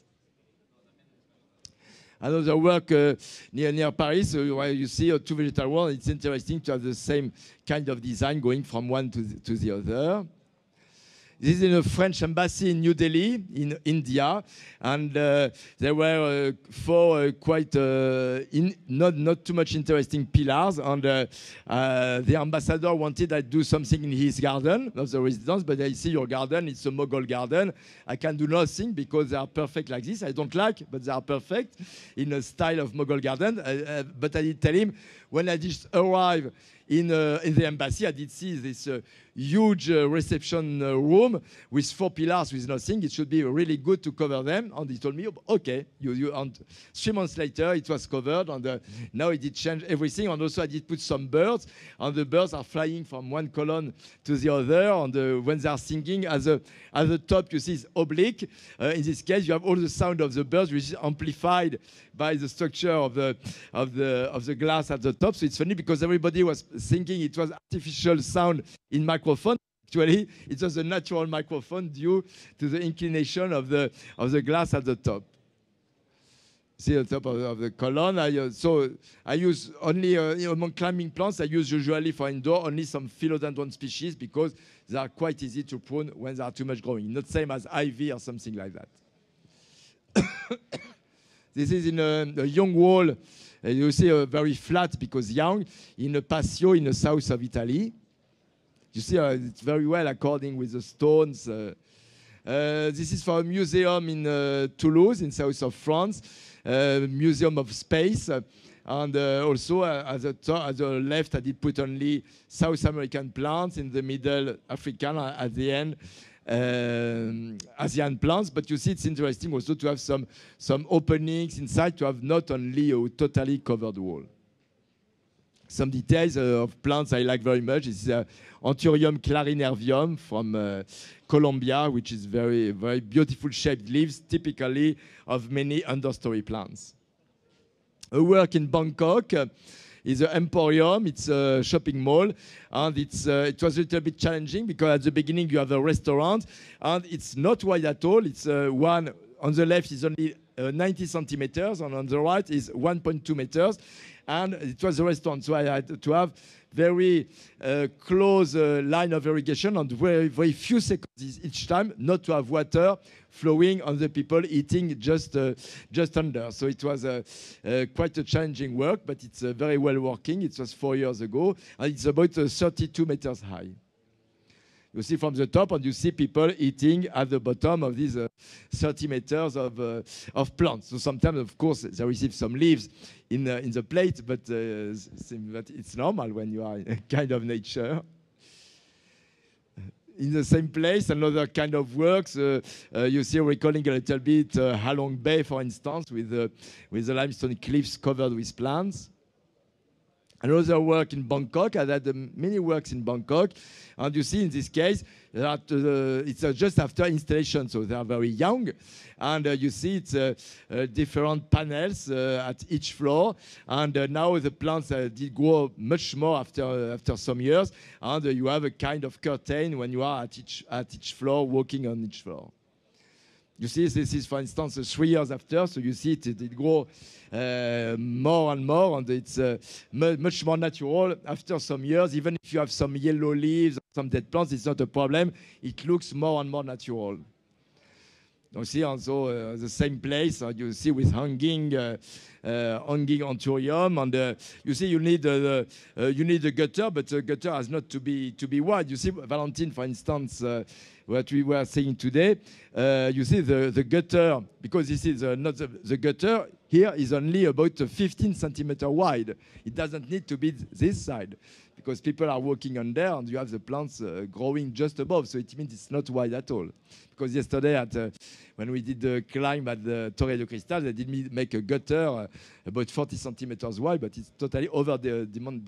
Another work near Paris, where you see 2 vegetable worlds. It's interesting to have the same kind of design going from one to the other. This is in a French embassy in New Delhi, in India, and there were 4 quite not too much interesting pillars, and the ambassador wanted I do something in his garden, not the residence, but I see your garden, it's a Mughal garden. I can do nothing because they are perfect like this. I don't like, but they are perfect in a style of Mughal garden. But I did tell him, when I just arrived in the embassy, I did see this huge reception room with 4 pillars with nothing. It should be really good to cover them. And he told me, okay. And 3 months later, it was covered. And now he did change everything. And also I did put some birds. And the birds are flying from one column to the other. And when they are singing, at the top, you see it's oblique. In this case, you have all the sound of the birds, which is amplified by the structure of the glass at the top. So it's funny because everybody was thinking it was artificial sound in microphone. Actually, it was a natural microphone due to the inclination of the glass at the top. See the top of the column. So I use only among climbing plants. I use usually for indoor only some philodendron species because they are quite easy to prune when they are too much growing. Not same as ivy or something like that. This is in a young wall. You see very flat because young, in a patio in the south of Italy. You see it's very well according with the stones. This is for a museum in Toulouse, in south of France, Museum of Space. And also at the left, I did put only South American plants, in the middle African, at the end Asian plants. But you see it's interesting also to have some openings inside, to have not only a totally covered wall. Some details of plants I like very much. It's Anthurium clarinervium from Colombia, which is very, very beautiful shaped leaves, typically of many understory plants. A work in Bangkok is an emporium. It's a shopping mall, and it was a little bit challenging because at the beginning you have a restaurant, and it's not wide at all. It's one on the left is only 90 centimeters, and on the right is 1.2 meters. And it was a restaurant, so I had to have very close line of irrigation and very, very few seconds each time, not to have water flowing on the people eating just under. So it was quite a challenging work, but it's very well working. It was 4 years ago, and it's about 32 meters high. You see from the top, and you see people eating at the bottom of these 30 meters of plants. So sometimes, of course, they receive some leaves in the plate, but it's normal when you are in kind of nature. In the same place, another kind of works. You see, recalling a little bit Halong Bay, for instance, with the limestone cliffs covered with plants. Another work in Bangkok. I had many works in Bangkok. And you see in this case that it's just after installation, so they are very young. And you see it's different panels at each floor. And now the plants did grow much more after some years. And you have a kind of curtain when you are at each floor, walking on each floor. You see, this is, for instance, 3 years after, so you see it grow more and more, and it's much more natural after some years. Even if you have some yellow leaves, some dead plants, it's not a problem. It looks more and more natural. You see also the same place, you see with hanging anthurium, and you see you need a gutter, but the gutter has not to be wide. You see, Valentine, for instance, what we were saying today, you see the gutter, because this is not the gutter here is only about 15 centimeters wide. It doesn't need to be this side, because people are walking on there, and you have the plants growing just above, so it means it's not wide at all. Because yesterday, when we did the climb at the Torre de Cristal, they did make a gutter about 40 centimeters wide, but it's totally over the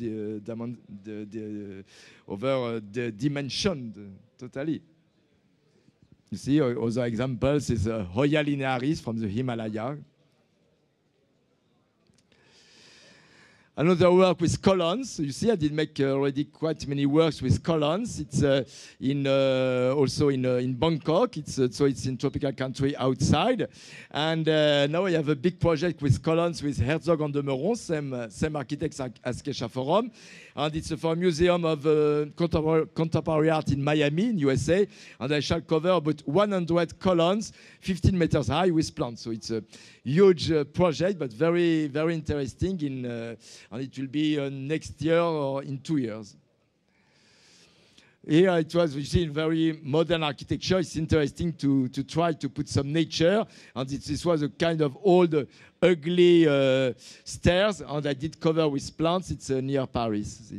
dimension, totally. You see, other examples is Hoya linearis from the Himalaya. Another work with columns. You see, I did make already quite many works with columns. It's also in Bangkok. So it's in tropical country outside. And now I have a big project with columns with Herzog and de Meuron, same architects as Kesha Forum. And it's for a museum of contemporary art in Miami, in USA. And I shall cover about 100 columns, 15 meters high with plants. So it's a huge project, but very, very interesting. And it will be next year or in 2 years. Here it was, you see, in very modern architecture. It's interesting to try to put some nature. And this was a kind of old, ugly stairs. And I did cover with plants. It's near Paris,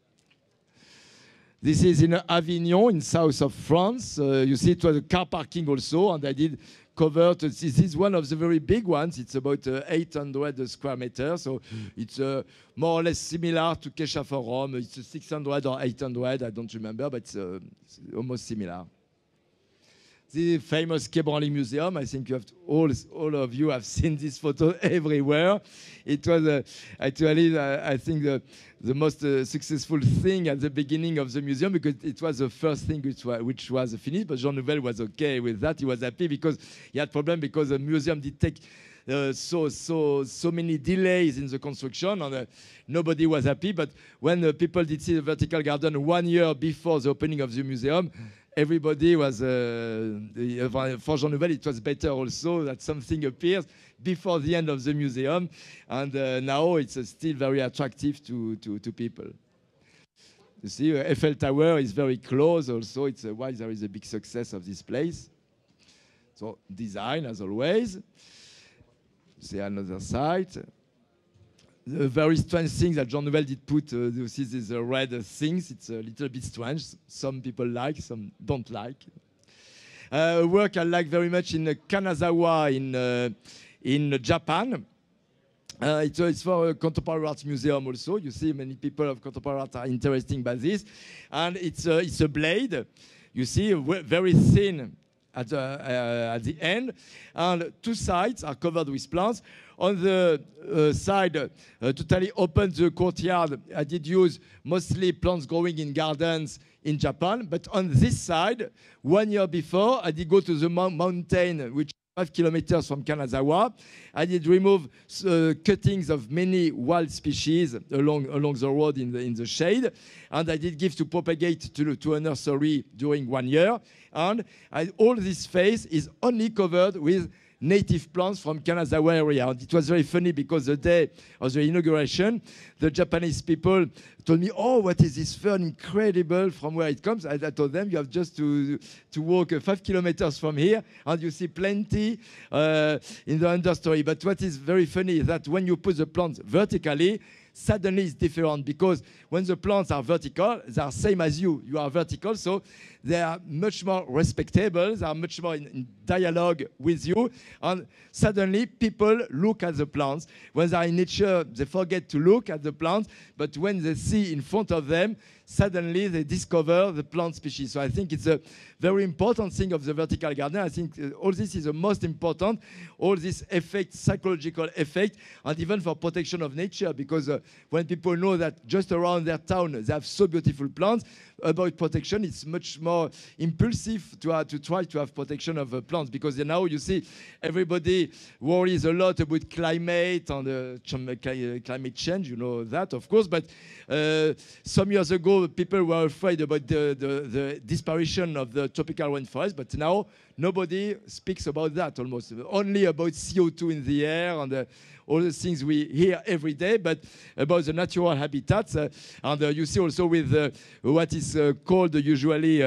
This is in Avignon, in south of France. You see, it was a car parking also. And I did cover. This is one of the very big ones. It's about 800 square meters. So it's more or less similar to Kesha Forum. It's 600 or 800, I don't remember, but it's almost similar. The famous Quai Branly Museum, I think you have all of you have seen this photo everywhere. It was actually, I think, the most successful thing at the beginning of the museum, because it was the first thing which was finished. But Jean Nouvel was okay with that. He was happy because he had problem because the museum did take so many delays in the construction, and nobody was happy. But when people did see the vertical garden 1 year before the opening of the museum, everybody was, for Jean Nouvel, it was better also that something appears before the end of the museum. And now it's still very attractive to people. You see, Eiffel Tower is very close also. It's why there is a big success of this place. So design, as always. See another site. The very strange thing that Jean Nouvel did put, you see these red things. It's a little bit strange. Some people like, some don't like. Work I like very much in Kanazawa in Japan. It's for a contemporary art museum also. You see, many people of contemporary art are interested by this. And it's a blade. You see, very thin at the end. And two sides are covered with plants. On the side, totally open the courtyard, I did use mostly plants growing in gardens in Japan. But on this side, 1 year before, I did go to the mountain, which is 5 kilometers from Kanazawa. I did remove cuttings of many wild species along the road in the shade. And I did give to propagate to a nursery during 1 year. And all this face is only covered with native plants from Kanazawa area. And it was very funny because the day of the inauguration, the Japanese people told me, "Oh, what is this fern? Incredible! From where it comes?" I told them, "You have just to walk 5 kilometers from here, and you see plenty in the understory." But what is very funny is that when you put the plants vertically, suddenly it's different, because when the plants are vertical, they are same as you. You are vertical, so they are much more respectable. They are much more in dialogue with you. And suddenly people look at the plants. When they are in nature, they forget to look at the plants. But when they see in front of them, suddenly they discover the plant species. So I think it's a very important thing of the vertical garden. I think all this is the most important, all this effect, psychological effect, and even for protection of nature, because when people know that just around their town they have so beautiful plants, about protection, it's much more impulsive to try to have protection of plants, because now you see everybody worries a lot about climate and climate change, you know that, of course, but some years ago people were afraid about the disparition of the tropical rainforest, but now nobody speaks about that, almost only about CO2 in the air and all the things we hear every day, but about the natural habitats. And you see also with what is called usually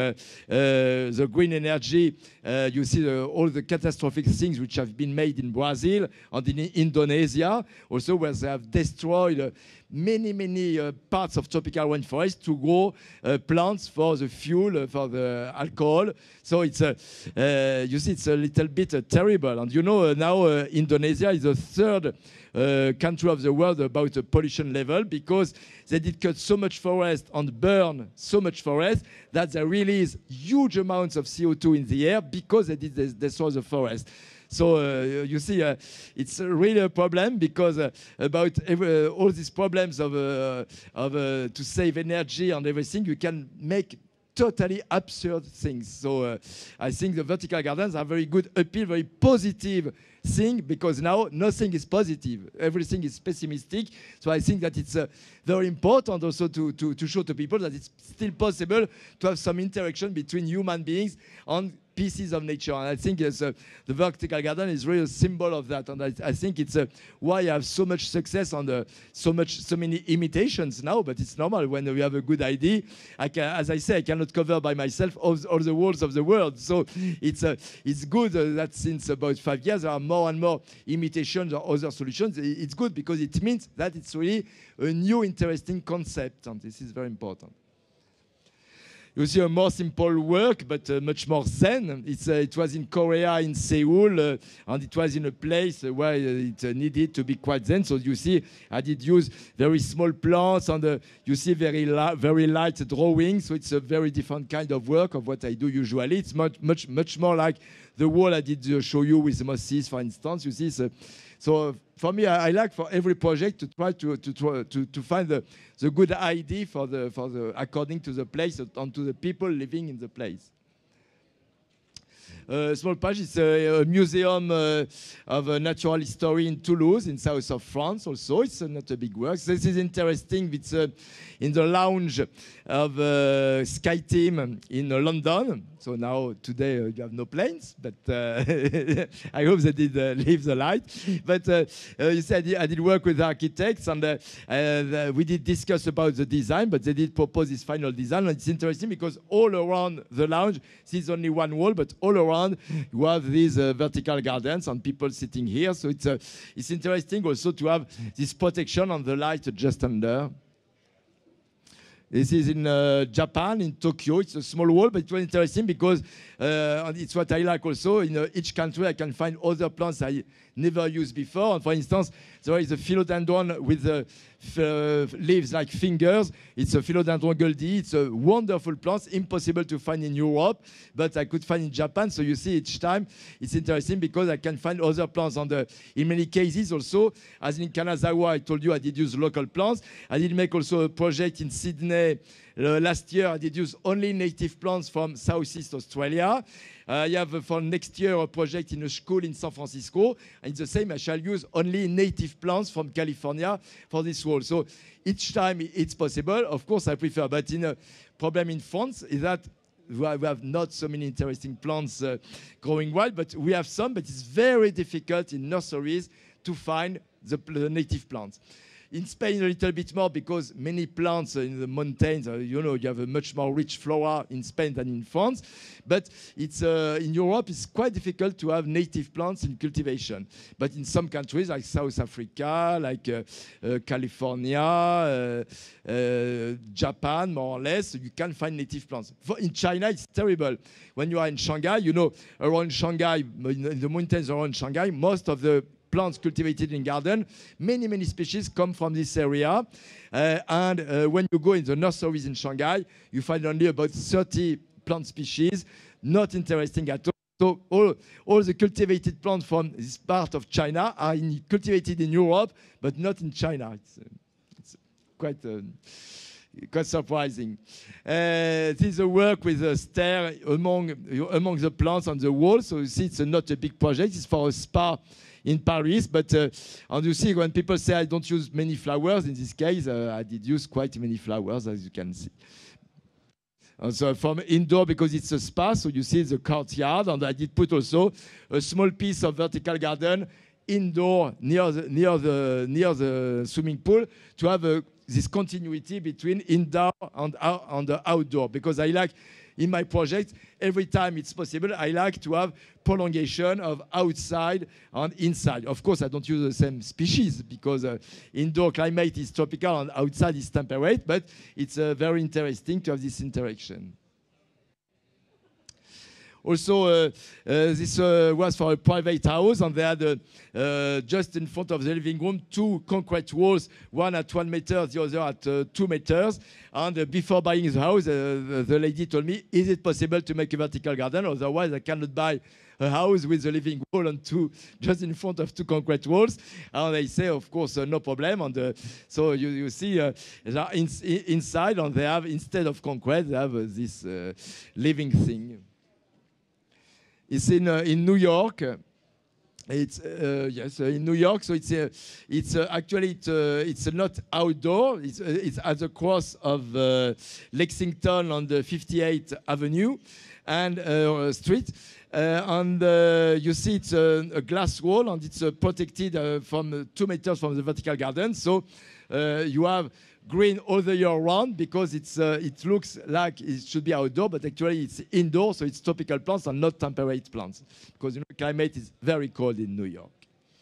the green energy, you see all the catastrophic things which have been made in Brazil and in Indonesia, also where they have destroyed many parts of tropical rainforest to grow plants for the fuel, for the alcohol. So it's you see, it's a little bit terrible. And you know, now Indonesia is the third country of the world about the pollution level, because they did cut so much forest and burn so much forest that they release huge amounts of CO2 in the air because they did destroy the forest. So you see, it's really a problem, because about all these problems of to save energy and everything, you can make totally absurd things. So I think the vertical gardens are very good appeal, very positive thing, because now nothing is positive, everything is pessimistic. So I think that it's very important also to show to people that it's still possible to have some interaction between human beings and pieces of nature. And I think the vertical garden is really a symbol of that. And I think it's why I have so much success and so many imitations now. But it's normal when we have a good idea. As I say, I cannot cover by myself all the walls of the world. So it's good that since about 5 years there are more and more imitations or other solutions. It's good because it means that it's really a new interesting concept, and this is very important. You see a more simple work, but much more zen. It was in Korea, in Seoul, and it was in a place where it needed to be quite zen. So you see, I did use very small plants, and you see very light drawings. So it's a very different kind of work of what I do usually. It's much more like the wall I did show you with mosses, for instance. You see, so for me, I like for every project to try to find the good idea for the according to the place and to the people living in the place. Small Page is a museum of natural history in Toulouse, in south of France. Also, it's not a big work. This is interesting. It's in the lounge of SkyTeam in London. So now, today, you have no planes, but I hope they did leave the light. But you said I did work with architects, and we did discuss about the design, but they did propose this final design. And it's interesting because all around the lounge, this is only one wall, but all around you have these vertical gardens and people sitting here. So it's interesting also to have this protection on the light just under. This is in Japan, in Tokyo. It's a small wall, but it was interesting because and it's what I like also. In each country, I can find other plants I never used before. And for instance, there is a philodendron with leaves like fingers. It's a philodendron guldii. It's a wonderful plant, impossible to find in Europe, but I could find in Japan. So you see, each time it's interesting because I can find other plants. And in many cases also, as in Kanazawa, I told you I did use local plants. I did make also a project in Sydney. Last year, I did use only native plants from Southeast Australia. I have for next year a project in a school in San Francisco. And it's the same, I shall use only native plants from California for this wall. So each time it's possible. Of course, I prefer. But a problem in France is that we have not so many interesting plants growing wild, but we have some, but it's very difficult in nurseries to find the native plants. In Spain, a little bit more because many plants in the mountains, you have a much more rich flora in Spain than in France. But it's in Europe, it's quite difficult to have native plants in cultivation. But in some countries, like South Africa, like California, Japan, more or less, you can find native plants. In China, it's terrible. When you are in Shanghai, around Shanghai, in the mountains around Shanghai, most of the plants cultivated in garden, many species come from this area. When you go in the nurseries in Shanghai, you find only about 30 plant species, not interesting at all. So all the cultivated plants from this part of China are cultivated in Europe, but not in China. It's quite surprising. This is a work with a stair among the plants on the wall. So you see, it's not a big project. It's for a spa in Paris. But and you see, when people say I don't use many flowers, in this case, I did use quite many flowers, as you can see. And so from indoor, because it's a spa, so you see the courtyard, and I did put also a small piece of vertical garden indoor near the swimming pool to have this continuity between indoor and the outdoor. Because I like, in my project, every time it's possible, I like to have prolongation of outside and inside. Of course, I don't use the same species because indoor climate is tropical and outside is temperate, but it's very interesting to have this interaction. Also, this was for a private house, and they had just in front of the living room 2 concrete walls, one at 1 meter, the other at 2 meters. And before buying the house, the lady told me, is it possible to make a vertical garden? Otherwise, I cannot buy a house with a living wall and just in front of 2 concrete walls. And they say, of course, no problem. And so you see inside, and they have, instead of concrete, they have this living thing. It's in New York. It's yes, in New York. So it's actually not outdoor. It's at the cross of Lexington on the 58th Avenue and Street. And you see it's a glass wall, and it's protected from 2 meters from the vertical garden. So you have green all the year round because it looks like it should be outdoor, but actually it's indoor, so it's tropical plants and not temperate plants because the climate is very cold in New York.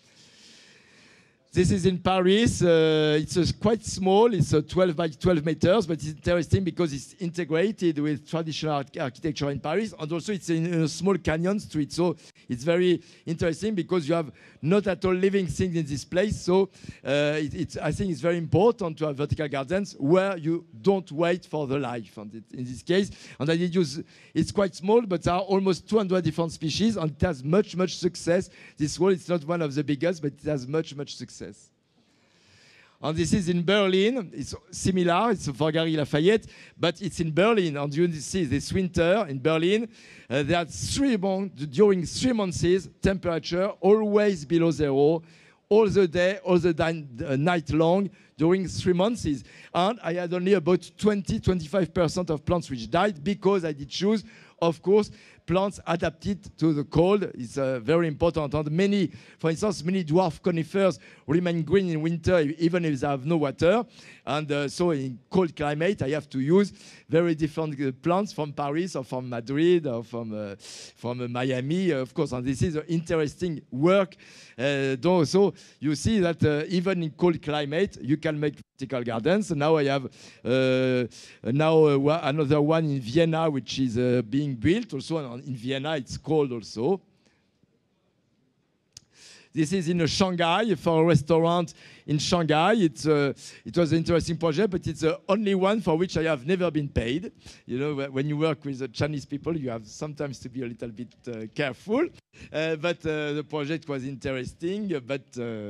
This is in Paris. It's quite small. It's 12 by 12 meters, but it's interesting because it's integrated with traditional architecture in Paris, and also it's in a small canyon street. So it's very interesting because you have not at all living things in this place. So I think it's very important to have vertical gardens where you don't wait for the life. And in this case, and I did use, it's quite small, but there are almost 200 different species, and it has much success. This wall, it's not one of the biggest, but it has much success. And this is in Berlin. It's similar. It's for Galeries Lafayette, but it's in Berlin. And you see this winter in Berlin, there are during 3 months, temperature always below 0, all the day, all the night long, during 3 months. And I had only about 20-25% of plants which died because I did choose, of course, plants adapted to the cold. Is very important. And for instance, many dwarf conifers remain green in winter even if they have no water. And so in cold climate, I have to use very different plants from Paris or from Madrid or from Miami, of course. And this is an interesting work. So you see that even in cold climate, you can make vertical gardens. Now I have another one in Vienna, which is being built. Also in Vienna, it's cold also. This is in Shanghai for a restaurant in Shanghai. It was an interesting project, but it's the only one for which I have never been paid. You know, when you work with Chinese people, you have sometimes to be a little bit careful. But the project was interesting. But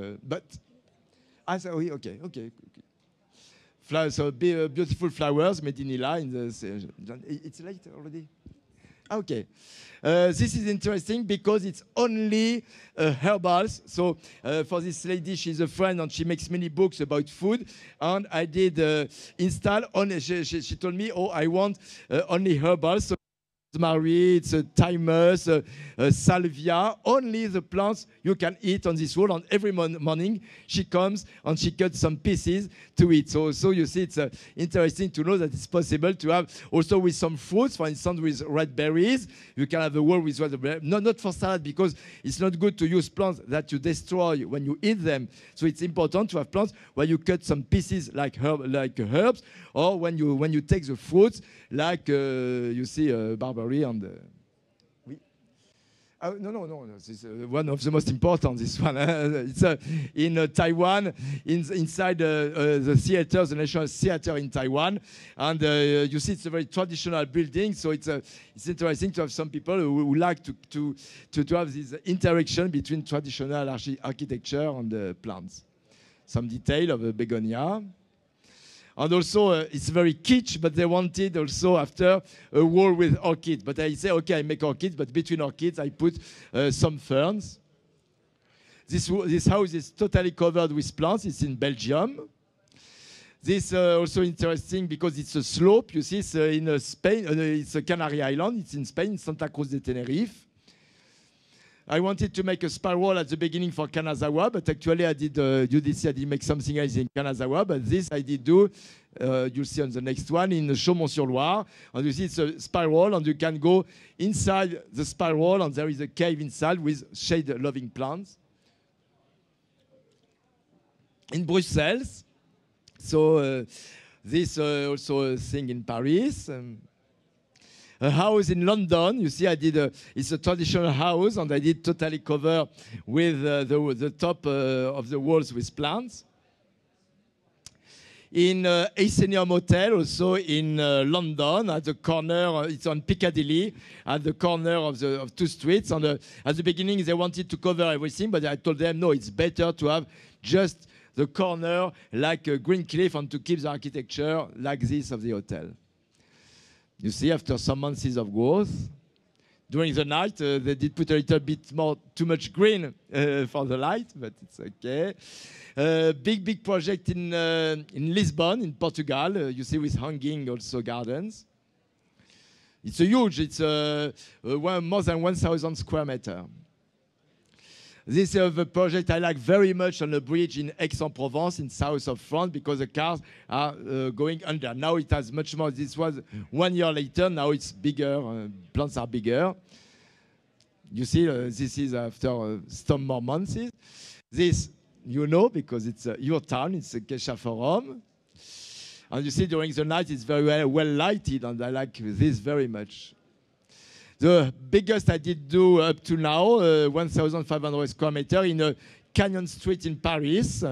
I said, okay. Flowers, so beautiful flowers made in Ila. It's late already. Okay. This is interesting because it's only herbals. So for this lady, she's a friend and she makes many books about food. And I did install, she told me, oh, I want only herbals. So rosemary, it's a thymus, salvia, only the plants you can eat on this wall. And every morning she comes and she cuts some pieces to eat. So you see, it's interesting to know that it's possible to have also with some fruits, for instance, with red berries. You can have a wall with red berries. Not for salad, because it's not good to use plants that you destroy when you eat them. So it's important to have plants where you cut some pieces like herbs, or when you take the fruits, like you see barberry and. No. This is one of the most important, this one. It's in Taiwan, inside the theater, the National Theater in Taiwan. And you see it's a very traditional building, so it's interesting to have some people who like to have this interaction between traditional architecture and plants. Some detail of a begonia. And also, it's very kitsch, but they wanted also after a wall with orchids. But I say, okay, I make orchids, but between orchids, I put some ferns. This house is totally covered with plants. It's in Belgium. This also interesting because it's a slope. You see, it's in Spain. It's a Canary Island. It's in Spain, Santa Cruz de Tenerife. I wanted to make a spiral at the beginning for Kanazawa, but actually I did, you did see I did make something else in Kanazawa, but this I did do, you'll see on the next one, in Chaumont-sur-Loire. And you see it's a spiral, and you can go inside the spiral, and there is a cave inside with shade-loving plants. In Brussels, so this also a thing in Paris. A house in London, you see I did, it's a traditional house, and I did totally cover with the top of the walls with plants. In Atheneum Hotel, also in London, at the corner, it's on Piccadilly, at the corner of two streets. And at the beginning, they wanted to cover everything, but I told them, no, it's better to have just the corner like a green cliff and to keep the architecture like this of the hotel. You see, after some months of growth, during the night, they did put a little bit more, too much green for the light, but it's okay. Big project in Lisbon, in Portugal. You see, with hanging also gardens. It's a huge. It's more than 1,000 square meters. This is a project I like very much on a bridge in Aix-en-Provence, in south of France, because the cars are going under. Now it has much more. This was 1 year later. Now it's bigger. Plants are bigger. You see, this is after some more months. This, you know, because it's your town. It's a Kesha Forum. And you see, during the night, it's very well lighted, and I like this very much. The biggest I did do up to now, 1,500 square meters in a Canyon Street in Paris.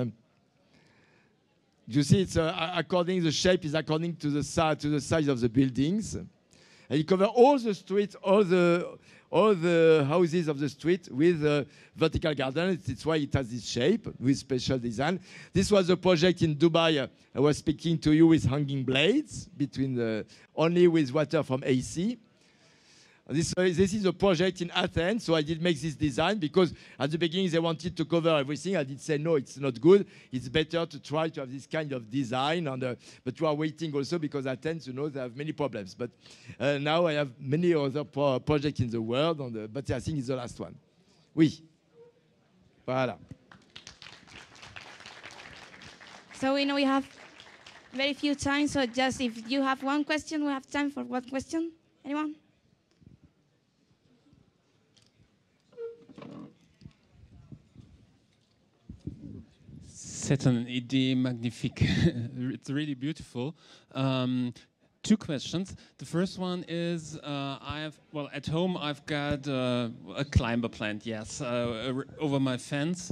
You see, it's according the shape is according to the size of the buildings, and you cover all the streets, all the houses of the street with vertical garden. It's why it has this shape with special design. This was a project in Dubai. I was speaking to you with hanging blades between only with water from AC. This is a project in Athens, so I did make this design because at the beginning they wanted to cover everything. I did say, no, it's not good. It's better to try to have this kind of design. But we are waiting also because Athens, you know, they have many problems. But now I have many other projects in the world, but I think it's the last one. Oui. Voilà. So we know we have very few time, so just if you have one question, we have time for one question. Anyone? C'est une idée magnifique. It's really beautiful. Two questions. The first one is, at home I've got a climber plant, yes, over my fence.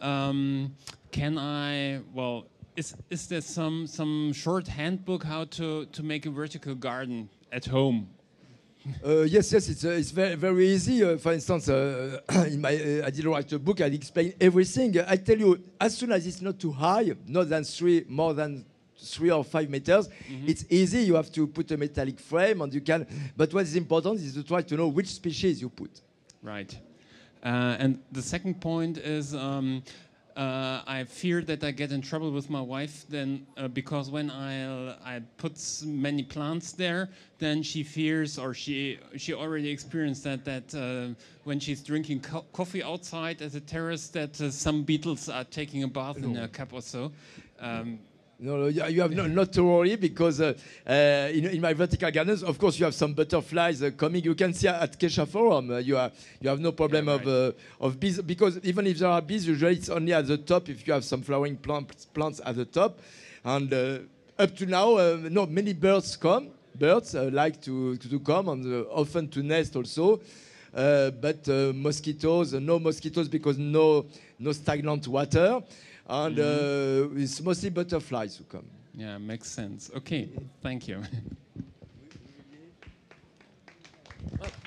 Is there some short handbook how to make a vertical garden at home? Yes, it's very, very easy. For instance, I did write a book. I explain everything. I tell you, as soon as it's not too high, more than 3 or 5 meters, it's easy. You have to put a metallic frame, and you can. But what is important is to try to know which species you put. Right. And the second point is, I fear that I get in trouble with my wife then because when I put many plants there, then she fears, or she already experienced that when she's drinking coffee outside at the terrace, that some beetles are taking a bath in a cup or so. No, you have not to worry, because in my vertical gardens, of course, you have some butterflies coming. You can see at Kesha Forum, you have no problem of bees, because even if there are bees, usually it's only at the top if you have some flowering plants at the top. And up to now, no, many birds come. Birds like to come, and often to nest also. But mosquitoes, no mosquitoes, because no stagnant water. And it's mostly butterflies who come. Yeah, makes sense. Okay, thank you.